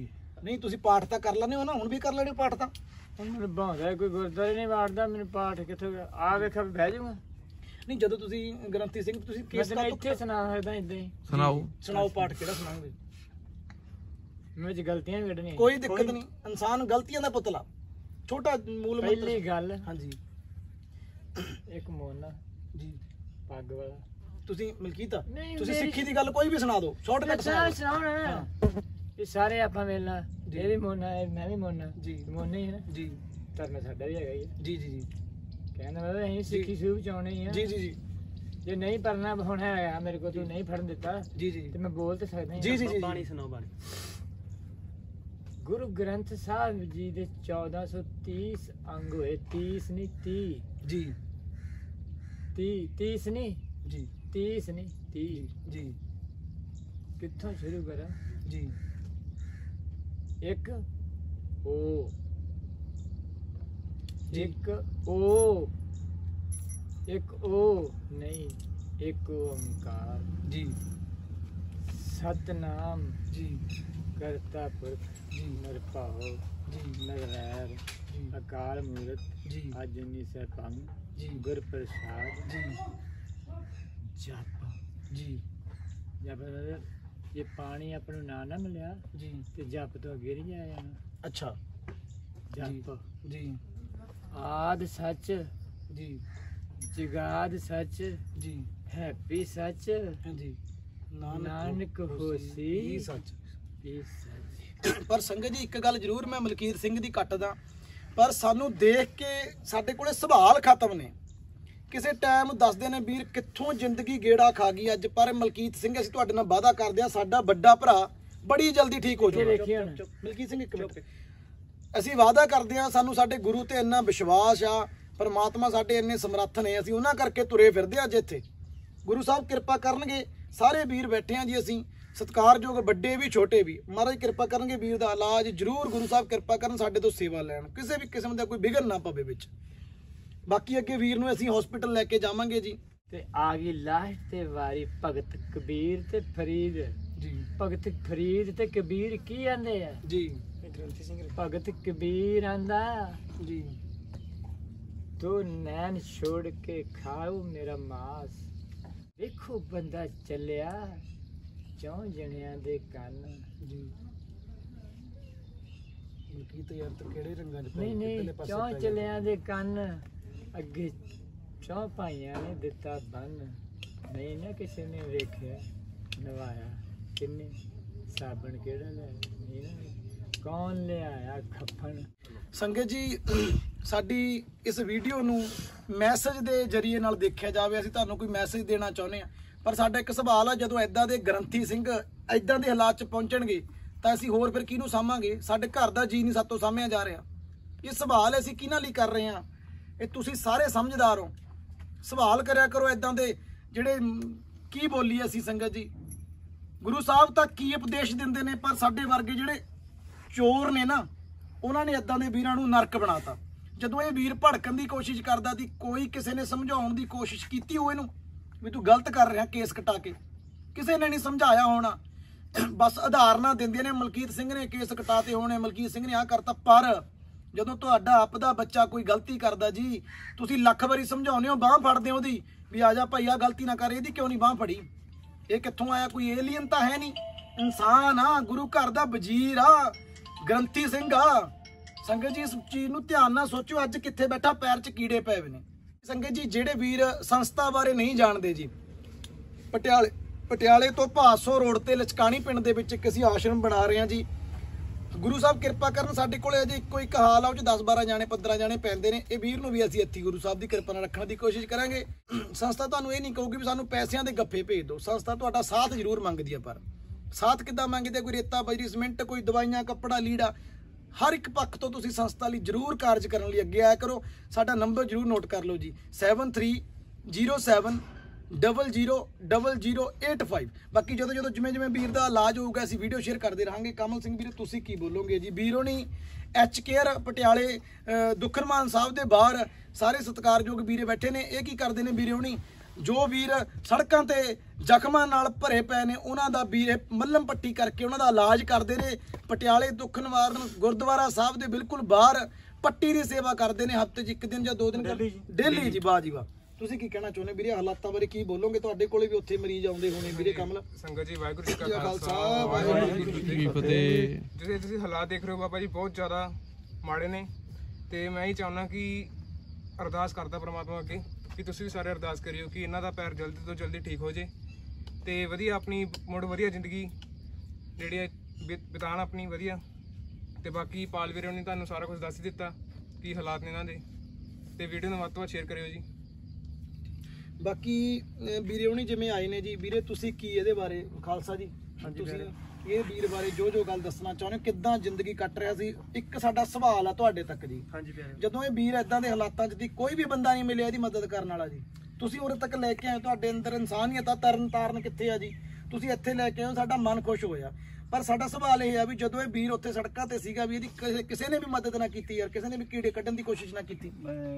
ਨਹੀਂ ਤੁਸੀਂ ਪਾਠ ਤਾਂ ਕਰ ਲੈਂਦੇ ਹੋ ਨਾ, ਹੁਣ ਵੀ ਕਰ ਲੈਣੇ ਪਾਠ ਤਾਂ। ਹੁਣ ਮੈਨੂੰ ਭਾਉਂਦਾ ਕੋਈ ਗੁਰਦੁਆਰੇ ਨਹੀਂ ਵਾੜਦਾ, ਮੈਨੂੰ ਪਾਠ ਕਿੱਥੋਂ ਆ ਵੇਖਾ ਬਹਿ ਜਾਊਗਾ। ਨਹੀਂ ਜਦੋਂ ਤੁਸੀਂ ਗ੍ਰੰਥੀ ਸਿੰਘ ਤੁਸੀਂ ਮੈਂ ਕੇਸ ਤੈਨੂੰ ਇੱਥੇ ਸੁਣਾ ਸਕਦਾ ਇਦਾਂ ਹੀ। ਸੁਣਾਓ। ਸੁਣਾਓ ਪਾਠ ਕਿਹੜਾ ਸੁਣਾਓਗੇ? ਮੇਰੇ ਚ ਗਲਤੀਆਂ ਵੀ ਕੱਢਣੀਆਂ। ਕੋਈ ਦਿੱਕਤ ਨਹੀਂ, ਇਨਸਾਨ ਗਲਤੀਆਂ ਦਾ ਪੁਤਲਾ। ਛੋਟਾ ਮੂਲ ਪਹਿਲੀ ਗੱਲ ਹਾਂਜੀ ਇੱਕ ਮੋਨਾ ਜੀ ਪੱਗ ਵਾਲਾ। ਤੁਸੀਂ ਮਲਕੀਤ ਨਹੀਂ, ਤੁਸੀਂ ਮੇਰੀ- ਸਿੱਖੀ ਦੀ ਗੱਲ ਕੋਈ ਵੀ ਸੁਣਾ ਦਿਓ, ਸ਼ਾਰਟਕਟ ਸੁਣਾ ਦਿਓ। ਸੁਣਾਉਣਾ ਇਹ ਸਾਰੇ ਆਪਾਂ ਵੇਲਣਾ, ਇਹ ਵੀ ਮੋਨਾ ਹੈ, ਮੈਂ ਵੀ ਮੋਨਾ ਜੀ। ਮੋਨਾ ਹੀ ਹੈ ਨਾ, ਜੀ ਧਰਮ ਸਾਡਾ ਵੀ ਹੈਗਾ ਹੀ ਹੈ। ਜੀ ਜੀ ਜੀ ਕਹਿੰਦਾ ਮੈਂ ਅਸੀਂ ਸਿੱਖੀ ਸੂਬ ਚਾਉਣੇ ਹੀ ਆ। ਜੀ ਜੀ ਜੀ ਜੇ ਨਹੀਂ ਪੜਨਾ ਹੁਣ ਹੈਗਾ ਮੇਰੇ ਕੋਲ, ਤੂੰ ਨਹੀਂ ਫੜਨ ਦਿੱਤਾ ਜੀ ਜੀ ਤੇ ਮੈਂ ਬੋਲ ਤੇ ਸਕਦਾ ਹੀ ਜੀ ਜੀ ਜੀ ਬਾਣੀ ਸੁਣਾਓ ਬਾਣੀ। ਗੁਰੂ ਗ੍ਰੰਥ ਸਾਹਿਬ ਜੀ ਦੇ 1430 ਅੰਗ ਹੋਏ, 30 ਨਹੀਂ 30 ਜੀ 30 ਨਹੀਂ ਜੀ 30 ਨਹੀਂ 30। ਜੀ ਕਿੱਥੋਂ ਸ਼ੁਰੂ ਕਰਾਂ? ਜੀ ਇੱਕ ਓ, ਜੀ। ਇੱਕ ਓ, ਇੱਕ ਓ ਨਹੀਂ, ਇੱਕ ਓੰਕਾਰ। ਜੀ ਸਤਨਾਮ ਜੀ ਕਰਤਾ ਪੁਰਖ ਜੀ ਨਿਰਭਉ ਜੀ ਨਿਰਵੈਰ ਜੀ ਅਕਾਲ ਮੂਰਤ ਜੀ ਅਜੂਨੀ ਸੈਭੰ ਜੀ ਗੁਰ ਪ੍ਰਸਾਦ। ਜੀ ਜਪ ਜੀ ਜਪ ਮਤਲਬ ਜੇ ਪਾਣੀ ਆਪਾਂ ਨੂੰ ਨਾ ਮਿਲਿਆ ਜੀ ਤੇ ਜਪ ਤੋਂ ਅੱਗੇ ਨਹੀਂ ਜਾਇਆ ਜਾਣਾ। ਅੱਛਾ ਜਪ ਜੀ ਆਦ ਸੱਚ, ਜੀ ਜਗਾਦ ਸੱਚ, ਜੀ ਹੈਪੀ ਸੱਚ, ਹਾਂਜੀ ਨਾਨਕ ਹੋਸੀ ਇਹ ਸੱਚ। ਇਹ ਸੱਚ। ਪਰ ਸੰਗਤ ਜੀ ਇੱਕ ਗੱਲ ਜ਼ਰੂਰ ਮੈਂ ਮਲਕੀਤ ਸਿੰਘ ਦੀ ਕੱਟਦਾ, ਪਰ ਸਾਨੂੰ ਦੇਖ ਕੇ ਸਾਡੇ ਕੋਲੇ ਸਵਾਲ ਖਤਮ ਨੇ। ਕਿਸੇ ਟਾਈਮ ਦੱਸਦੇ ਨੇ ਵੀਰ ਕਿੱਥੋਂ ਜ਼ਿੰਦਗੀ ਗੇੜਾ ਖਾ ਗਈ ਅੱਜ, ਪਰ ਮਲਕੀਤ ਸਿੰਘ ਅਸੀਂ ਤੁਹਾਡੇ ਨਾਲ ਵਾਅਦਾ ਕਰਦੇ ਹਾਂ ਸਾਡਾ ਵੱਡਾ ਭਰਾ ਬੜੀ ਜਲਦੀ ਠੀਕ ਹੋ ਜਾਊਗਾ। ਵੇਖੀ ਹੁਣ ਮਲਕੀਤ ਸਿੰਘ ਇੱਕ ਮਿੰਟ, ਅਸੀਂ ਵਾਅਦਾ ਕਰਦੇ ਹਾਂ, ਸਾਨੂੰ ਸਾਡੇ ਗੁਰੂ ਤੇ ਇੰਨਾ ਵਿਸ਼ਵਾਸ ਆ, ਪਰਮਾਤਮਾ ਸਾਡੇ ਇੰਨੇ ਸਮਰੱਥ ਨੇ, ਅਸੀਂ ਉਹਨਾਂ ਕਰਕੇ ਤੁਰੇ ਫਿਰਦੇ ਆ ਅੱਜ ਇੱਥੇ। ਗੁਰੂ ਸਾਹਿਬ ਕਿਰਪਾ ਕਰਨਗੇ, ਸਾਰੇ ਵੀਰ ਬੈਠੇ ਆ ਜੀ, ਅਸੀਂ ਸਤਿਕਾਰਯੋਗ ਵੱਡੇ ਵੀ ਛੋਟੇ ਵੀ, ਮਹਾਰਾਜ ਕਿਰਪਾ ਕਰਨਗੇ, ਵੀਰ ਦਾ ਇਲਾਜ ਜ਼ਰੂਰ ਗੁਰੂ ਸਾਹਿਬ ਕਿਰਪਾ ਕਰਨ, ਸਾਡੇ ਤੋਂ ਸੇਵਾ ਲੈਣ, ਕਿਸੇ ਵੀ ਕਿਸਮ ਦਾ ਕੋਈ ਵਿਘਨ ਨਾ ਪਵੇ ਵਿੱਚ। ਬਾਕੀ ਅੱਗੇ ਵੀਰ ਨੂੰ ਅਸੀਂ ਹਸਪੀਟਲ ਲੈ ਕੇ ਜਾਵਾਂਗੇ ਜੀ। ਤੇ ਆ ਗਈ ਲਾਸਟ ਤੇ ਵਾਰੀ ਭਗਤ ਕਬੀਰ ਤੇ ਫਰੀਦ। ਜੀ ਭਗਤ ਫਰੀਦ ਤੇ ਕਬੀਰ ਕੀ ਆਂਦੇ ਆ? ਜੀ ਗ੍ਰੰਥੀ ਸਿੰਘ ਭਗਤ ਕਬੀਰ ਆਂਦਾ, ਜੀ ਤੂੰ ਨੈਣ ਛੋੜ ਕੇ ਖਾਓ ਮੇਰਾ ਮਾਸ। ਵੇਖੋ ਬੰਦਾ ਚੱਲਿਆ ਚੌਂ ਜਣਿਆਂ ਦੇ ਕੰਨ। ਜੀ ਕੀ ਤਾਂ ਯਾਰ ਤਾਂ ਕਿਹੜੇ ਰੰਗਾਂ 'ਚ ਨਹੀਂ ਨਹੀਂ, ਚੌਂ ਚੱਲਿਆਂ ਦੇ ਕੰਨ, ਅੱਗੇ ਚੌਂ ਭਾਈਆਂ ਨੇ ਦਿੱਤਾ ਬੰਨ। ਨਹੀਂ ਨਾ ਕਿਸੇ ਨੇ ਵੇਖਿਆ ਨਵਾਇਆ ਕਿੰਨੇ, ਸਾਬਣ ਕਿਹੜਾ ਲਿਆਇਆ ਨਹੀਂ ਨਾ, ਕੌਣ ਲਿਆਇਆ ਖੱਫਣ। ਸੰਗਤ ਜੀ ਸਾਡੀ ਇਸ ਵੀਡੀਓ ਨੂੰ ਮੈਸੇਜ ਦੇ ਜ਼ਰੀਏ ਨਾਲ ਦੇਖਿਆ ਜਾਵੇ, ਅਸੀਂ ਤੁਹਾਨੂੰ ਕੋਈ ਮੈਸੇਜ ਦੇਣਾ ਚਾਹੁੰਦੇ ਆ। ਪਰ ਸਾਡਾ ਇੱਕ ਸਵਾਲ ਆ, ਜਦੋਂ ਐਦਾਂ ਦੇ ਗ੍ਰੰਥੀ ਸਿੰਘ ਐਦਾਂ ਦੇ ਹਾਲਾਤ 'ਚ ਪਹੁੰਚਣਗੇ ਤਾਂ ਅਸੀਂ ਹੋਰ ਫਿਰ ਕਿਹਨੂੰ ਸਾਂਭਾਂਗੇ? ਸਾਡੇ ਘਰ ਦਾ ਜੀ ਨਹੀਂ ਸਾਤੋਂ ਸਾਂਭਿਆ ਜਾ ਰਿਹਾ। ਇਹ ਸਵਾਲ ਅਸੀਂ ਕਿਹਨਾਂ ਲਈ ਕਰ ਰਹੇ ਹਾਂ? ਇਹ ਤੁਸੀਂ ਸਾਰੇ ਸਮਝਦਾਰ ਹੋ, ਸਵਾਲ ਕਰਿਆ ਕਰੋ ਐਦਾਂ ਦੇ ਜਿਹੜੇ ਕੀ ਬੋਲੀਏ ਅਸੀਂ ਸੰਗਤ ਜੀ। ਗੁਰੂ ਸਾਹਿਬ ਤਾਂ ਕੀ ਉਪਦੇਸ਼ ਦਿੰਦੇ ਨੇ, ਪਰ ਸਾਡੇ ਵਰਗੇ ਜਿਹੜੇ ਚੋਰ ਨੇ ਨਾ, ਉਹਨਾਂ ਨੇ ਏਦਾਂ ਦੇ ਵੀਰਾਂ ਨੂੰ ਨਰਕ ਬਣਾਤਾ। ਜਦੋਂ ਇਹ ਵੀਰ ਭੜਕਣ ਦੀ ਕੋਸ਼ਿਸ਼ ਕਰਦਾ ਸੀ, ਕੋਈ ਕਿਸੇ ਨੇ ਸਮਝਾਉਣ ਦੀ ਕੋਸ਼ਿਸ਼ ਕੀਤੀ ਹੋਵੇ ਇਹਨੂੰ ਵੀ ਤੂੰ ਗਲਤ ਕਰ ਰਿਹਾ ਕੇਸ ਕਟਾ ਕੇ, ਕਿਸੇ ਨੇ ਨਹੀਂ ਸਮਝਾਇਆ ਹੋਣਾ। ਬਸ ਉਦਾਹਰਨਾਂ ਦਿੰਦੇ ਨੇ, ਮਲਕੀਤ ਸਿੰਘ ਨੇ ਕੇਸ ਕਟਾਤੇ ਹੋਣੇ, ਮਲਕੀਤ ਸਿੰਘ ਨੇ ਆਹ ਕਰਤਾ। ਪਰ ਜਦੋਂ ਤੁਹਾਡਾ ਆਪ ਦਾ ਬੱਚਾ ਕੋਈ ਗਲਤੀ ਕਰਦਾ ਜੀ, ਤੁਸੀਂ ਲੱਖ ਵਾਰੀ ਸਮਝਾਉਂਦੇ ਹੋ, ਬਾਂਹ ਫੜਦੇ ਹੋ ਉਹਦੀ ਵੀ ਆ ਜਾ ਭਾਈ, ਆ ਗਲਤੀ ਨਾ ਕਰ, ਇਹਦੀ ਕਿਉਂ ਨਹੀਂ ਬਾਂਹ ਫੜੀ? ਇਹ ਕਿੱਥੋਂ ਆਇਆ? ਕੋਈ ਏਲੀਅਨ ਤਾਂ ਹੈ ਨਹੀਂ, ਇਨਸਾਨ ਆ, ਗੁਰੂ ਘਰ ਦਾ ਵਜ਼ੀਰ ਆ, ਗ੍ਰੰਥੀ ਸਿੰਘ ਆ। ਸੰਗਤ ਜੀ ਇਸ ਚੀਜ਼ ਨੂੰ ਧਿਆਨ ਨਾਲ ਸੋਚੋ, ਅੱਜ ਕਿੱਥੇ ਬੈਠਾ ਪੈਰ 'ਚ ਕੀੜੇ ਪਏ ਹੋਏ ਨੇ। ਸੰਗਤ ਜੀ ਜਿਹੜੇ ਵੀਰ ਸੰਸਥਾ ਬਾਰੇ ਨਹੀਂ ਜਾਣਦੇ ਜੀ, ਪਟਿਆਲੇ ਤੋਂ ਭਾਸੋ ਰੋਡ ਤੇ ਲਚਕਾਣੀ ਪਿੰਡ ਦੇ ਵਿੱਚ ਇੱਕ ਅਸੀਂ ਆਸ਼ਰਮ ਬਣਾ ਰਹੇ ਹਾਂ ਜੀ। ਗੁਰੂ ਸਾਹਿਬ ਕਿਰਪਾ ਕਰਨ, ਸਾਡੇ ਕੋਲੇ ਅਜੇ ਇੱਕੋ ਇੱਕ ਹਾਲ ਆ, ਉਹ 'ਚ 10-12 ਜਾਣੇ 15 ਜਾਣੇ ਪੈਂਦੇ ਨੇ। ਇਹ ਵੀਰ ਨੂੰ ਵੀ ਅਸੀਂ ਇੱਥੇ ਗੁਰੂ ਸਾਹਿਬ ਦੀ ਕਿਰਪਾ ਨਾਲ ਰੱਖਣ ਦੀ ਕੋਸ਼ਿਸ਼ ਕਰਾਂਗੇ। ਸੰਸਥਾ ਤੁਹਾਨੂੰ ਇਹ ਨਹੀਂ ਕਹੂਗੀ ਵੀ ਸਾਨੂੰ ਪੈਸਿਆਂ ਦੇ ਗੱਫੇ ਭੇਜ ਦਿਓ, ਸੰਸਥਾ ਤੁਹਾਡਾ ਸਾਥ ਜ਼ਰੂਰ ਮੰਗਦੀ ਆ। ਪਰ ਸਾਥ ਕਿੱਦਾਂ ਮੰਗਦੇ? ਕੋਈ ਰੇਤਾ ਬਜਰੀ ਸੀਮੈਂਟ, ਕੋਈ ਦਵਾਈਆਂ, ਕੱਪੜਾ ਲੀੜਾ, ਹਰ ਇੱਕ ਪੱਖ ਤੋਂ ਤੁਸੀਂ ਸੰਸਥਾ ਲਈ ਜ਼ਰੂਰ ਕਾਰਜ ਕਰਨ ਲਈ ਅੱਗੇ ਆਇਆ ਕਰੋ। ਸਾਡਾ ਨੰਬਰ ਜ਼ਰੂਰ ਨੋਟ ਕਰ ਲਓ ਜੀ, 7307000085। ਬਾਕੀ ਜਦੋਂ ਜਿਵੇਂ ਵੀਰ ਦਾ ਇਲਾਜ ਹੋਊਗਾ ਅਸੀਂ ਵੀਡੀਓ ਸ਼ੇਅਰ ਕਰਦੇ ਰਹਾਂਗੇ। ਕਮਲ ਸਿੰਘ ਵੀਰ ਤੁਸੀਂ ਕੀ ਬੋਲੋਗੇ ਜੀ? ਵੀਰੋ ਨਹੀਂ ਐਚ ਕੇਅਰ ਪਟਿਆਲੇ ਦੁਖਨਮਾਨ ਸਾਹਿਬ ਦੇ ਬਾਹਰ ਸਾਰੇ ਸਤਿਕਾਰਯੋਗ ਵੀਰੇ ਬੈਠੇ ਨੇ। ਇਹ ਕੀ ਕਰਦੇ ਨੇ ਵੀਰੋ ਨਹੀਂ? ਜੋ ਵੀਰ ਸੜਕਾਂ ਤੇ ਜ਼ਖਮਾਂ ਨਾਲ ਭਰੇ ਪਏ ਨੇ ਉਹਨਾਂ ਦਾ ਵੀਰ ਮੱਲਮ ਪੱਟੀ ਕਰਕੇ ਉਹਨਾਂ ਦਾ ਇਲਾਜ ਕਰਦੇ ਨੇ। ਪਟਿਆਲੇ ਦੁੱਖ ਨਿਵਾਰਨ ਗੁਰਦੁਆਰਾ ਸਾਹਿਬ ਦੇ ਬਿਲਕੁਲ ਬਾਹਰ ਪੱਟੀ ਦੀ ਸੇਵਾ ਕਰਦੇ ਨੇ, ਹਫ਼ਤੇ 'ਚ 1 ਦਿਨ ਜਾਂ 2 ਦਿਨ ਡੇਲੀ ਜੀ। ਵਾਹ ਜੀ ਵਾਹ। ਤੁਸੀਂ ਕੀ ਕਹਿਣਾ ਚਾਹੁੰਦੇ ਵੀਰੇ, ਹਾਲਾਤਾਂ ਬਾਰੇ ਕੀ ਬੋਲੋਗੇ? ਤੁਹਾਡੇ ਕੋਲੇ ਵੀ ਉੱਥੇ ਮਰੀਜ਼ ਆਉਂਦੇ ਹੋਣੇ ਵੀਰੇ ਕਮਲ। ਸੰਗਤ ਜੀ ਵਾਹਿਗੁਰੂ ਜੀ ਕਾ ਖਾਲਸਾ ਵਾਹਿਗੁਰੂ ਜੀ ਕੀ ਫਤਿਹ। ਜਿਹੜੇ ਤੁਸੀਂ ਹਾਲਾਤ ਦੇਖ ਰਹੇ ਹੋ ਬਾਬਾ ਜੀ ਬਹੁਤ ਜ਼ਿਆਦਾ ਮਾੜੇ ਨੇ, ਤੇ ਮੈਂ ਹੀ ਚਾਹੁੰਦਾ ਕਿ ਅਰਦਾਸ ਕਰਦਾ ਪ੍ਰਮਾਤਮਾ ਅੱਗੇ ਕਿ ਤੁਸੀਂ ਵੀ ਸਾਰੇ ਅਰਦਾਸ ਕਰਿਓ ਕਿ ਇਹਨਾਂ ਦਾ ਪੈਰ ਜਲਦੀ ਤੋਂ ਜਲਦੀ ਠੀਕ ਹੋ ਜੇ ਤੇ ਵਧੀਆ ਆਪਣੀ ਮੁੜ ਵਧੀਆ ਜ਼ਿੰਦਗੀ ਜਿਹੜੀ ਬਿਤਾਉਣ ਆਪਣੀ ਵਧੀਆ। ਤੇ ਬਾਕੀ ਪਾਲ ਵੀਰੇ ਨੇ ਤੁਹਾਨੂੰ ਸਾਰਾ ਕੁਝ ਦੱਸ ਹੀ ਦਿੱਤਾ ਕੀ ਹਾਲਾਤ ਨੇ ਇਹਨਾਂ ਦੇ, ਤੇ ਵੀਡੀਓ ਨੂੰ ਵੱਧ ਤੋਂ ਵੱਧ ਸ਼ੇਅਰ ਕਰਿਓ ਜੀ। ਬਾਕੀ ਵੀਰੇ ਹੁਣੀ ਜਿਵੇਂ ਆਏ ਨੇ ਜੀ, ਵੀਰੇ ਤੁਸੀਂ ਕੀ ਇਹਦੇ ਬਾਰੇ ਖਾਲਸਾ ਜੀ ਤੁਸੀਂ ਇਹ ਵੀਰ ਬਾਰੇ ਜੋ ਗੱਲ ਦੱਸਣਾ ਚਾਹੁੰਦੇ ਹੋ, ਕਿੱਦਾਂ ਜ਼ਿੰਦਗੀ ਕੱਟ ਰਿਹਾ ਸੀ? ਇੱਕ ਸਾਡਾ ਸਵਾਲ ਆ ਤੁਹਾਡੇ ਤੱਕ ਜੀ, ਹਾਂਜੀ ਪਿਆਰੇ, ਜਦੋਂ ਇਹ ਵੀਰ ਇਦਾਂ ਦੇ ਹਾਲਾਤਾਂ 'ਚ ਦੀ ਕੋਈ ਵੀ ਬੰਦਾ ਨਹੀਂ ਮਿਲਿਆ ਇਹਦੀ ਮਦਦ ਕਰਨ ਵਾਲਾ ਜੀ, ਤੁਸੀਂ ਉਰੇ ਤੱਕ ਲੈ ਕੇ ਆਏ, ਤੁਹਾਡੇ ਅੰਦਰ ਇਨਸਾਨੀਅਤ ਆ, ਤਰਨ ਤਾਰਨ ਕਿੱਥੇ ਆ ਜੀ? ਤੁਸੀਂ ਇੱਥੇ ਲੈ ਕੇ ਆਏ, ਸਾਡਾ ਮਨ ਖੁਸ਼ ਹੋਇਆ। ਪਰ ਸਾਡਾ ਸਵਾਲ ਇਹ ਆ ਵੀ ਜਦੋਂ ਇਹ ਵੀਰ ਉੱਥੇ ਸੜਕਾਂ ਤੇ ਸੀਗਾ ਵੀ ਇਹਦੀ ਕਿਸੇ ਨੇ ਵੀ ਮਦਦ ਨਾ ਕੀਤੀ ਯਾਰ, ਕਿਸੇ ਨੇ ਵੀ ਕੀੜੇ ਕੱਢਣ ਦੀ ਕੋਸ਼ਿਸ਼ ਨਾ ਕੀਤੀ।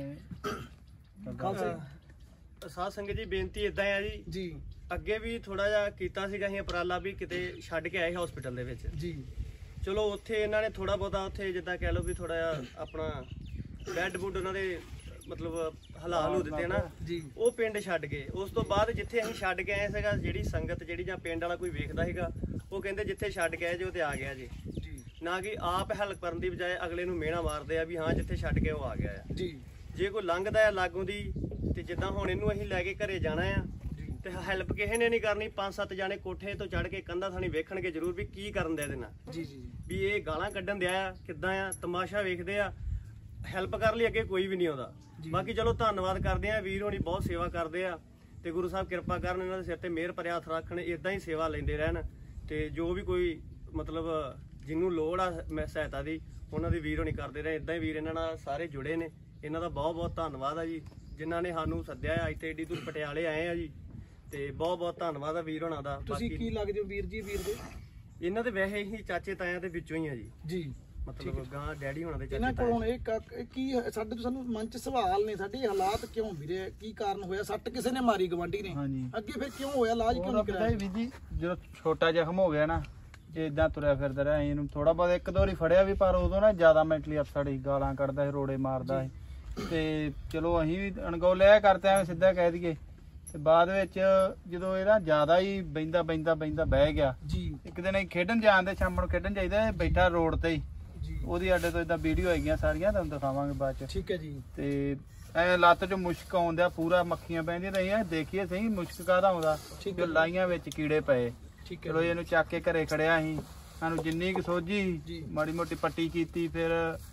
ਖਾਲਸਾ ਸਾਧ ਸੰਗਤ ਜੀ ਬੇਨਤੀ ਇਦਾਂ ਆ ਜੀ, ਜੀ ਅੱਗੇ ਵੀ ਥੋੜਾ ਜਿਹਾ ਕੀਤਾ ਸੀਗਾ ਅਸੀਂ ਉਪਰਾਲਾ ਵੀ ਕਿਤੇ ਛੱਡ ਕੇ ਆਏ ਹਸਪੀਟਲ ਦੇ ਵਿੱਚ ਜੀ। ਚਲੋ ਉੱਥੇ ਇਹਨਾਂ ਨੇ ਥੋੜਾ ਬਹੁਤਾ ਉੱਥੇ ਜਿੱਦਾਂ ਕਹਿ ਲਓ ਵੀ ਥੋੜਾ ਜਿਹਾ ਆਪਣਾ ਬੈੱਡ ਬੁੱਡ ਉਹਨਾਂ ਦੇ ਮਤਲਬ ਹਲਾਲ ਹੋ ਦਿੱਤੇ ਨਾ ਜੀ, ਉਹ ਪਿੰਡ ਛੱਡ ਗਏ। ਉਸ ਤੋਂ ਬਾਅਦ ਜਿੱਥੇ ਅਸੀਂ ਛੱਡ ਕੇ ਆਏ ਸੀਗਾ, ਜਿਹੜੀ ਸੰਗਤ ਜਿਹੜੀ ਜਾਂ ਪਿੰਡ ਵਾਲਾ ਕੋਈ ਵੇਖਦਾ ਸੀਗਾ ਉਹ ਕਹਿੰਦੇ ਜਿੱਥੇ ਛੱਡ ਕੇ ਆਏ ਜੀ ਉਹ ਤੇ ਆ ਗਿਆ ਜੀ, ਨਾ ਕਿ ਆਪ ਹੈਲਪ ਕਰਨ ਦੀ ਬਜਾਏ ਅਗਲੇ ਨੂੰ ਮਿਹਣਾ ਮਾਰਦੇ ਆ ਵੀ ਹਾਂ ਜਿੱਥੇ ਛੱਡ ਕੇ ਉਹ ਆ ਗਿਆ ਆ ਜੀ। ਜੇ ਕੋਈ ਲੰਘਦਾ ਆ ਲਾਗੋਂ ਦੀ ਤੇ ਜਿੱਦਾਂ ਹੁਣ ਇਹਨੂੰ ਅਸੀਂ ਲੈ ਕੇ ਘਰੇ ਜਾਣਾ ਆ ਤੇ ਹੈਲਪ ਕਿਸੇ ਨੇ ਨਹੀਂ ਕਰਨੀ, 5-7 ਜਾਣੇ ਕੋਠੇ ਤੋਂ ਚੜ ਕੇ ਕੰਧਾਂ ਥਾਣੀ ਵੇਖਣਗੇ ਜ਼ਰੂਰ ਵੀ ਕੀ ਕਰਨ ਦਿਆ ਇਹਦੇ ਨਾਲ ਜੀ ਜੀ ਵੀ ਇਹ ਗਾਲਾਂ ਕੱਢਣ ਦਿਆ ਆ ਕਿੱਦਾਂ ਆ, ਤਮਾਸ਼ਾ ਵੇਖਦੇ ਆ, ਹੈਲਪ ਕਰਨ ਲਈ ਅੱਗੇ ਕੋਈ ਵੀ ਨਹੀਂ ਆਉਂਦਾ। ਬਾਕੀ ਚਲੋ ਧੰਨਵਾਦ ਕਰਦੇ ਆ, ਵੀਰ ਹੋਣੀ ਬਹੁਤ ਸੇਵਾ ਕਰਦੇ ਆ ਤੇ ਗੁਰੂ ਸਾਹਿਬ ਕਿਰਪਾ ਕਰਨ, ਇਹਨਾਂ ਦੇ ਸਿਰ ਤੇ ਮਿਹਰ ਭਰਿਆ ਹੱਥ ਰੱਖਣ, ਇਦਾਂ ਹੀ ਸੇਵਾ ਲੈਂਦੇ ਰਹਿਣ ਤੇ ਜੋ ਵੀ ਕੋਈ ਮਤਲਬ ਜਿਹਨੂੰ ਲੋੜ ਆ ਸਹਾਇਤਾ ਦੀ ਉਹਨਾਂ ਦੀ ਵੀਰ ਹੋਣੀ ਕਰਦੇ ਰਹੇ। ਇਦਾਂ ਹੀ ਵੀਰ ਇਹਨਾਂ ਨਾਲ ਸਾਰੇ ਜੁੜੇ ਨੇ, ਇਹਨਾਂ ਦਾ ਬਹੁਤ ਬਹੁਤ ਧੰਨਵਾਦ ਆ ਜੀ ਜਿਨ੍ਹਾਂ ਨੇ ਸਾਨੂੰ ਸੱਦਿਆ ਆ, ਇੱਥੇ ਏਡੀ ਦੂਰ ਪਟਿਆਲੇ ਆਏ ਆ ਜੀ ਤੇ ਬਹੁਤ ਬਹੁਤ ਧੰਨਵਾਦ ਆ ਵੀਰ ਹੋਣਾ ਦਾ। ਤੁਸੀਂ ਕੀ ਲੱਗਦੇ ਹੋ ਵੀਰ ਜੀ? ਵੀਰ ਦੇ ਇਹਨਾਂ ਦੇ ਵੈਸੇ ਹੀ ਚਾਚੇ ਤਾਇਆਂ ਦੇ ਵਿੱਚੋਂ ਹੀ ਆ ਜੀ, ਜੀ ਮਤਲਬ ਗਾਂ ਡੈਡੀ ਹੋਣਾ ਦੇ ਇਹਨਾਂ ਚਾਚੇ ਕੋਲ ਤਾਏ। ਹੁਣ ਇਹ ਕੀ ਸਾਡੇ ਤੋਂ ਸਾਨੂੰ ਮਨ 'ਚ ਸਵਾਲ ਨੇ, ਸਾਡੇ ਹਾਲਾਤ ਕਿਉਂ ਵੀਰੇ, ਕੀ ਕਾਰਨ ਹੋਇਆ? ਸੱਟ ਕਿਸੇ ਨੇ ਮਾਰੀ ਗਵਾਂਢੀ ਨੇ, ਹਾਂਜੀ। ਅੱਗੇ ਫਿਰ ਕਿਉਂ ਹੋਇਆ? ਇਲਾਜ ਕਿਉਂ ਨਹੀਂ ਕਰਾਇਆ? ਵੀ ਜੀ ਜਦੋਂ ਛੋਟਾ ਜ਼ਖਮ ਹੋ ਗਿਆ ਨਾ, ਜੇ ਇਦਾਂ ਤੁਰਿਆ ਫਿਰਦਾ ਰਿਹਾ, ਇਹਨੂੰ ਥੋੜਾ ਬਹੁਤ ਇੱਕ ਦੋ ਵਾਰੀ ਫੜਿਆ ਵੀ, ਪਰ ਉਦੋਂ ਨਾ ਜ਼ਿਆਦਾ ਮੈਂਟਲੀ ਅਪਸੈਟ ਸੀ, ਗਾਲਾਂ ਕੱਢਦਾ ਸੀ, ਰੋੜੇ ਮਾਰਦਾ ਸੀ ਤੇ ਚਲੋ ਅਸੀਂ ਵੀ ਅਣਗੌਲਿਆ ਕਰਦੇ ਐਵੇਂ ਸਿੱਧਾ ਕਹਿ ਦਈਏ। ਤੇ ਬਾਅਦ ਵਿੱਚ ਜਦੋਂ ਇਹਦਾ ਜ਼ਿਆਦਾ ਹੀ ਬਹਿੰਦਾ ਬਹਿ ਗਿਆ ਜੀ, ਇੱਕ ਦਿਨ ਅਸੀਂ ਖੇਡਣ ਜਾਂਦੇ, ਸ਼ਾਮ ਨੂੰ ਖੇਡਣ ਜਾਈਦਾ, ਬੈਠਾ ਰੋਡ ਤੇ ਹੀ, ਜੀ ਉਹਦੀ ਸਾਡੇ ਤੋਂ ਇਦਾਂ ਵੀਡੀਓ ਹੈਗੀਆਂ ਸਾਰੀਆਂ, ਤੁਹਾਨੂੰ ਦਿਖਾਵਾਂਗੇ ਬਾਅਦ ਚ। ਠੀਕ ਹੈ ਜੀ। ਤੇ ਐ ਲੱਤ 'ਚ ਮੁਸ਼ਕ ਆਉਂਦਾ, ਪੂਰਾ ਮੱਖੀਆਂ ਪੈਂਦੀਆਂ ਰਹੀਆਂ, ਦੇਖੀਏ ਸਹੀ ਮੁਸ਼ਕ ਕਾਹਦਾ ਆਉਂਦਾ, ਜੋ ਲਾਈਆਂ ਵਿੱਚ ਕੀੜੇ ਪਏ। ਠੀਕ ਹੈ। ਚਲੋ ਇਹਨੂੰ ਚੱਕ ਕੇ ਘਰੇ ਖੜਿਆ ਸੀ, ਸਾਨੂੰ ਜਿੰਨੀ ਕੁ ਸੋਝੀ ਮਾੜੀ ਮੋਟੀ ਪੱਟੀ ਕੀਤੀ, ਫਿਰ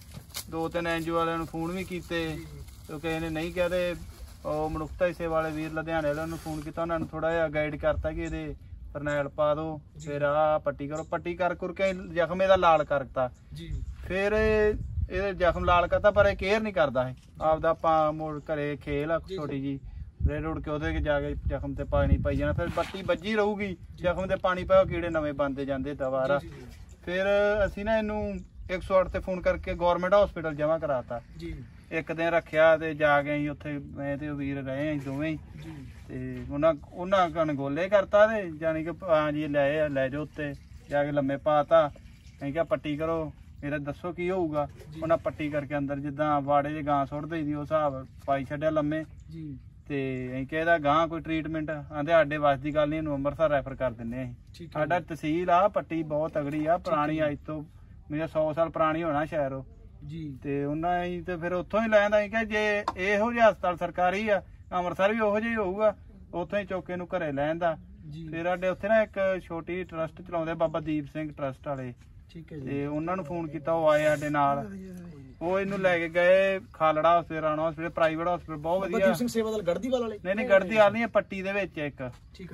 2-3 ਐਨਜੀਓ ਵਾਲਿਆਂ ਨੂੰ ਫੋਨ ਵੀ ਕੀਤੇ, ਕਿਉਂਕਿ ਇਹਨੇ ਨਹੀਂ ਕਹਦੇ ਉਹ ਮਨੁੱਖਤਾ ਹੀ ਸੇਵਾ ਵਾਲੇ ਵੀਰ ਲੁਧਿਆਣੇ ਵਾਲਿਆਂ ਨੂੰ ਫੋਨ ਕੀਤਾ, ਉਹਨਾਂ ਨੂੰ ਥੋੜਾ ਜਿਹਾ ਗਾਈਡ ਕਰਤਾ ਕਿ ਇਹਦੇ ਫਰਨੈਲ ਪਾ ਦਿਓ, ਫਿਰ ਆਹ ਪੱਟੀ ਕਰੋ, ਪੱਟੀ ਕਰ ਕੇ ਜ਼ਖਮ ਇਹਦਾ ਲਾਲ ਕਰਤਾ ਜੀ। ਫਿਰ ਇਹਦੇ ਜ਼ਖਮ ਲਾਲ ਕਰਤਾ, ਪਰ ਇਹ ਕੇਅਰ ਨਹੀਂ ਕਰਦਾ ਹੈ ਆਪਦਾ। ਆਪਾਂ ਮੋੜ ਘਰੇ ਖੇਲ ਆ ਛੋਟੀ ਜੀ, ਰੇਡ ਰੋਡ ਕੇ ਉਹਦੇ ਜਾ ਕੇ ਜ਼ਖਮ ਤੇ ਪਾਣੀ ਪਾਈ ਜਾਣਾ, ਫਿਰ ਪੱਟੀ ਵੱਜੀ ਰਹੂਗੀ, ਜ਼ਖਮ ਤੇ ਪਾਣੀ ਪਾਓ, ਕੀੜੇ ਨਵੇਂ ਬਣਦੇ ਜਾਂਦੇ ਦੁਬਾਰਾ। ਫਿਰ ਅਸੀਂ ਨਾ ਇਹਨੂੰ 108 ਤੇ ਫੋਨ ਕਰਕੇ ਗਵਰਨਮੈਂਟ ਹਸਪੀਟਲ ਜਮ੍ਹਾਂ ਕਰਾਤਾ ਜੀ। ਇੱਕ ਦਿਨ ਰੱਖਿਆ ਤੇ ਜਾ ਕੇ ਅਸੀਂ ਉੱਥੇ ਮੈਂ ਤੇ ਉਹ ਵੀਰ ਰਹੇ ਅਸੀਂ ਦੋਵੇਂ ਹੀ, ਤੇ ਉਹਨਾਂ ਅਣਗੋਲੇ ਕਰਤਾ ਤੇ ਜਾਨੀ ਕਿ ਹਾਂ ਜੀ ਲੈ ਜਾਓ ਉੱਤੇ ਜਾ ਕੇ ਲੰਮੇ ਪਾਤਾ। ਅਸੀਂ ਕਿਹਾ ਪੱਟੀ ਕਰੋ, ਇਹਦਾ ਦੱਸੋ ਕੀ ਹੋਊਗਾ। ਉਹਨਾਂ ਪੱਟੀ ਕਰਕੇ ਅੰਦਰ ਜਿੱਦਾਂ ਵਾੜੇ 'ਚ ਗਾਂ ਸੁੱਟ ਦਈਦੀ ਉਹ ਹਿਸਾਬ ਪਾਈ ਛੱਡਿਆ ਲੰਮੇ ਜੀ। ਤੇ ਅਸੀਂ ਕਿਹਾ ਇਹਦਾ ਗਾਂ ਕੋਈ ਟ੍ਰੀਟਮੈਂਟ ਆਂਦੇ ਸਾਡੇ ਵੱਸ ਦੀ ਗੱਲ ਨਹੀਂ, ਇਹਨੂੰ ਅੰਮ੍ਰਿਤਸਰ ਰੈਫਰ ਕਰ ਦਿੰਦੇ ਅਸੀਂ। ਸਾਡਾ ਤਹਿਸੀਲ ਆ ਪੱਟੀ ਬਹੁਤ ਤਗੜੀ ਆ, ਪੁਰਾਣੀ ਅੱਜ ਤੋਂ ਮੇਰਾ 100 ਸਾਲ ਪੁਰਾਣੀ ਹੋਣਾ ਸ਼ਹਿਰ ਉਹ ਜੀ। ਤੇ ਉਹਨਾਂ ਹੀ ਤੇ ਫਿਰ ਉੱਥੋਂ ਹੀ ਲੈ ਆਂਦਾ, ਕਿ ਜੇ ਇਹੋ ਜਿਹਾ ਹਸਪਤਾਲ ਸਰਕਾਰੀ ਆ, ਅੰਮ੍ਰਿਤਸਰ ਵੀ ਉਹੋ ਜਿਹਾ ਹੀ ਹੋਊਗਾ, ਉੱਥੋਂ ਹੀ ਚੁੱਕ ਕੇ ਇਹਨੂੰ ਘਰੇ ਲੈ ਆਂਦਾ। ਫਿਰ ਸਾਡੇ ਉੱਥੇ ਨਾ ਇੱਕ ਛੋਟੀ ਟਰਸਟ ਚਲਾਉਂਦੇ ਬਾਬਾ ਦੀਪ ਸਿੰਘ ਟਰਸਟ ਵਾਲੇ, ਤੇ ਉਹਨਾਂ ਨੂੰ ਫੋਨ ਕੀਤਾ, ਉਹ ਆਏ ਸਾਡੇ ਨਾਲ, ਉਹ ਇਹਨੂੰ ਲੈ ਕੇ ਗਏ ਖਾਲੜਾ ਹਸਪਤਾਲ, ਰਾਣਾ ਹਸਪਤਾਲ, ਪ੍ਰਾਈਵੇਟ ਹਸਪਤਾਲ, ਬਹੁਤ ਵਧੀਆ। ਦੀਪ ਸਿੰਘ ਸੇਵਾਦਾਰ ਗੜਦੀਵਾਲ ਵਾਲੇ? ਨਹੀਂ ਗੜਦੀਵਾਲ ਨਹੀਂ, ਪੱਟੀ ਦੇ ਵਿੱਚ ਇੱਕ।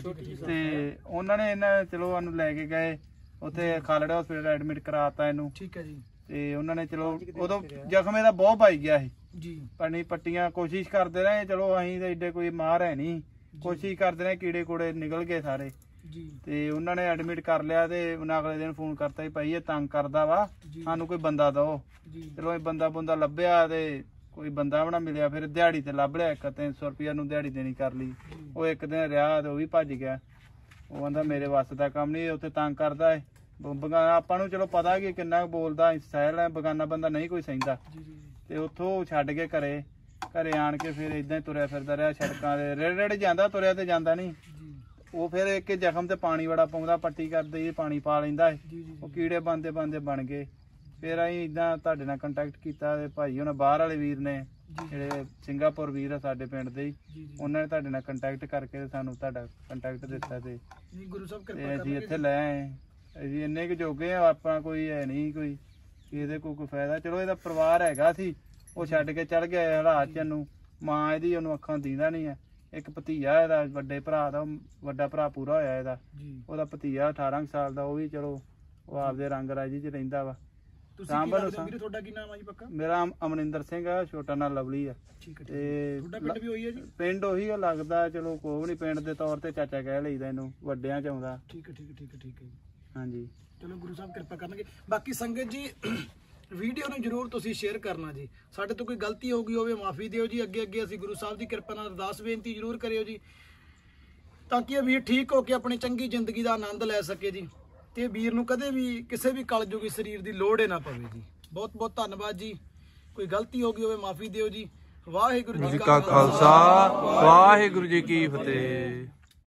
ਤੇ ਉਹਨਾਂ ਨੇ ਚਲੋ ਉਹਨੂੰ ਲੈ ਕੇ ਗਏ ਉੱਥੇ ਖਾਲੜਾ ਹਸਪਤਾਲ, ਐਡਮਿਟ ਕਰਾਤਾ ਇਹਨੂੰ। ਠੀਕ ਹੈ ਜੀ। ਤੇ ਉਹਨਾਂ ਨੇ ਚਲੋ ਉਦੋਂ ਜ਼ਖਮ ਇਹਦਾ ਬਹੁਤ ਪਾਈ ਗਿਆ ਸੀ ਜੀ, ਪਾਣੀ ਪੱਟੀਆਂ ਕੋਸ਼ਿਸ਼ ਕਰਦੇ ਰਹੇ, ਚਲੋ ਅਸੀਂ ਤਾਂ ਏਡੇ ਕੋਈ ਮਾਰ ਹੈ ਨਹੀਂ, ਕੋਸ਼ਿਸ਼ ਕਰਦੇ ਰਹੇ, ਕੀੜੇ ਕੂੜੇ ਨਿਕਲ ਗਏ ਸਾਰੇ ਜੀ। ਤੇ ਉਹਨਾਂ ਨੇ ਐਡਮਿਟ ਕਰ ਲਿਆ, ਤੇ ਉਹਨਾਂ ਅਗਲੇ ਦਿਨ ਫੋਨ ਕਰਤਾ ਭਾਈ ਇਹ ਤੰਗ ਕਰਦਾ ਵਾ, ਸਾਨੂੰ ਕੋਈ ਬੰਦਾ ਦਿਓ। ਚਲੋ ਇਹ ਬੰਦਾ ਲੱਭਿਆ, ਤੇ ਕੋਈ ਬੰਦਾ ਵੀ ਨਾ ਮਿਲਿਆ। ਫਿਰ ਦਿਹਾੜੀ ਤੇ ਲੱਭ ਲਿਆ, 300 ਰੁਪਇਆ ਨੂੰ ਦਿਹਾੜੀ ਦੇਣੀ ਕਰ ਲਈ। ਉਹ ਇੱਕ ਦਿਨ ਰਿਹਾ ਤੇ ਉਹ ਵੀ ਭੱਜ ਗਿਆ। ਉਹ ਕਹਿੰਦਾ ਮੇਰੇ ਵੱਸ ਦਾ ਕੰਮ ਨਹੀਂ, ਉੱਥੇ ਤੰਗ ਕਰਦਾ ਹੈ। ਆਪਾਂ ਨੂੰ ਚਲੋ ਪਤਾ ਕਿ ਕਿੰਨਾ ਬੋਲਦਾ, ਸਹਿਲ ਹੈ, ਬਗਾਨਾ ਬੰਦਾ ਨਹੀਂ ਕੋਈ ਸਹਿੰਦਾ। ਤੇ ਉੱਥੋਂ ਛੱਡ ਕੇ ਘਰੇ ਆਣ ਕੇ ਫਿਰ ਇਦਾਂ ਹੀ ਤੁਰਿਆ ਫਿਰਦਾ ਰਿਹਾ ਸੜਕਾਂ ਦੇ, ਰੇੜ ਜਾਂਦਾ, ਤੁਰਿਆ ਤੇ ਜਾਂਦਾ ਨਹੀਂ। ਉਹ ਫਿਰ ਇੱਕ ਜ਼ਖਮ ਤੇ ਪਾਣੀ ਬੜਾ ਪਾਉਂਦਾ, ਪੱਟੀ ਕਰਦੇ ਪਾਣੀ ਪਾ ਲੈਂਦਾ। ਉਹ ਕੀੜੇ ਬੰਦੇ ਬਣ ਗਏ। ਫਿਰ ਅਸੀਂ ਇਦਾਂ ਤੁਹਾਡੇ ਨਾਲ ਕੰਟੈਕਟ ਕੀਤਾ ਤੇ ਭਾਈ ਉਹਨਾਂ ਬਾਹਰ ਵਾਲੇ ਵੀਰ ਨੇ, ਜਿਹੜੇ ਸਿੰਗਾਪੁਰ ਵੀਰ ਆ ਸਾਡੇ ਪਿੰਡ ਦੇ, ਉਹਨਾਂ ਨੇ ਤੁਹਾਡੇ ਨਾਲ ਕੰਟੈਕਟ ਕਰਕੇ ਸਾਨੂੰ ਤੁਹਾਡਾ ਕੰਟੈਕਟ ਦਿੱਤਾ ਤੇ ਗੁਰੂ ਸਾਹਿਬ ਤੇ ਕਿਰਪਾ ਅਸੀਂ ਇੱਥੇ ਲੈ ਆਏ। ਅਸੀਂ ਇੰਨੇ ਕੁ ਜੋਗੇ ਆ, ਆਪਾਂ ਕੋਈ ਹੈ ਨਹੀਂ ਕੋਈ ਇਹਦੇ ਕੋਈ ਫਾਇਦਾ। ਚਲੋ ਇਹਦਾ ਪਰਿਵਾਰ ਹੈਗਾ ਸੀ, ਉਹ ਛੱਡ ਕੇ ਚੜ ਗਿਆ ਹਾਲਾਤ ਚ। ਇਹਨੂੰ ਮਾਂ ਇਹਦੀ ਉਹਨੂੰ ਅੱਖਾਂ ਦੀਂਦਾ ਨਹੀਂ ਹੈ। ਇੱਕ ਭਤੀਆ ਇਹਦਾ ਵੱਡੇ ਭਰਾ ਦਾ, ਵੱਡਾ ਭਰਾ ਪੂਰਾ ਹੋਇਆ ਇਹਦਾ, ਉਹਦਾ ਭਤੀਆ 18 ਸਾਲ ਦਾ, ਉਹ ਵੀ ਚਲੋ ਉਹ ਆਪਦੇ ਰੰਗ ਰਾਜੀ ਚ ਰਹਿੰਦਾ ਵਾ। ਤੁਹਾਡਾ ਕੀ ਨਾਮ ਆ ਜੀ ਪੱਕਾ? ਮੇਰਾ ਅਮਰਿੰਦਰ ਸਿੰਘ ਆ, ਛੋਟਾ ਨਾਂ ਲਵਲੀ ਆ। ਤੇ ਪਿੰਡ ਵੀ ਹੋਈ ਹੈ ਜੀ? ਪਿੰਡ ਉਹੀ ਲੱਗਦਾ, ਚਲੋ ਕੋਈ ਨਹੀਂ, ਪਿੰਡ ਦੇ ਤੌਰ ਤੇ ਚਾਚਾ ਕਹਿ ਲਈਦਾ ਇਹਨੂੰ, ਵੱਡਿਆਂ ਚ ਆਉਂਦਾ। ਠੀਕ ਹੈ ਜੀ। ਹਾਂਜੀ ਚਲੋ ਗੁਰੂ ਸਾਹਿਬ ਕਿਰਪਾ ਕਰਨਗੇ। ਬਾਕੀ ਸੰਗਤ ਜੀ ਵੀਡੀਓ ਨੂੰ ਜਰੂਰ ਤੁਸੀਂ ਸ਼ੇਅਰ ਕਰਨਾ ਜੀ। ਸਾਡੇ ਤੋਂ ਕੋਈ ਗਲਤੀ ਹੋ ਗਈ ਹੋਵੇ ਮਾਫੀ ਦਿਓ ਜੀ। ਅੱਗੇ ਅਸੀਂ ਗੁਰੂ ਸਾਹਿਬ ਦੀ ਕਿਰਪਾ ਨਾਲ ਅਰਦਾਸ ਬੇਨਤੀ ਜਰੂਰ ਕਰਿਓ ਜੀ, ਤਾਂ ਕਿ ਇਹ ਵੀਰ ਠੀਕ ਹੋ ਕੇ ਆਪਣੀ ਚੰਗੀ ਜ਼ਿੰਦਗੀ ਦਾ ਆਨੰਦ ਲੈ ਸਕੇ ਜੀ, ਤੇ ਵੀਰ ਨੂੰ ਕਦੇ ਵੀ ਕਿਸੇ ਵੀ ਕਲਯੁਗੀ ਸਰੀਰ ਦੀ ਲੋੜ ਹੀ ਨਾ ਪਵੇ ਜੀ। ਬਹੁਤ ਬਹੁਤ ਧੰਨਵਾਦ ਜੀ। ਕੋਈ ਗਲਤੀ ਹੋ ਗਈ ਹੋਵੇ ਮਾਫੀ ਦਿਓ ਜੀ। ਵਾਹਿਗੁਰੂ ਜੀ ਕਾ ਖਾਲਸਾ, ਵਾਹਿਗੁਰੂ ਜੀ ਕੀ ਫਤਿਹ।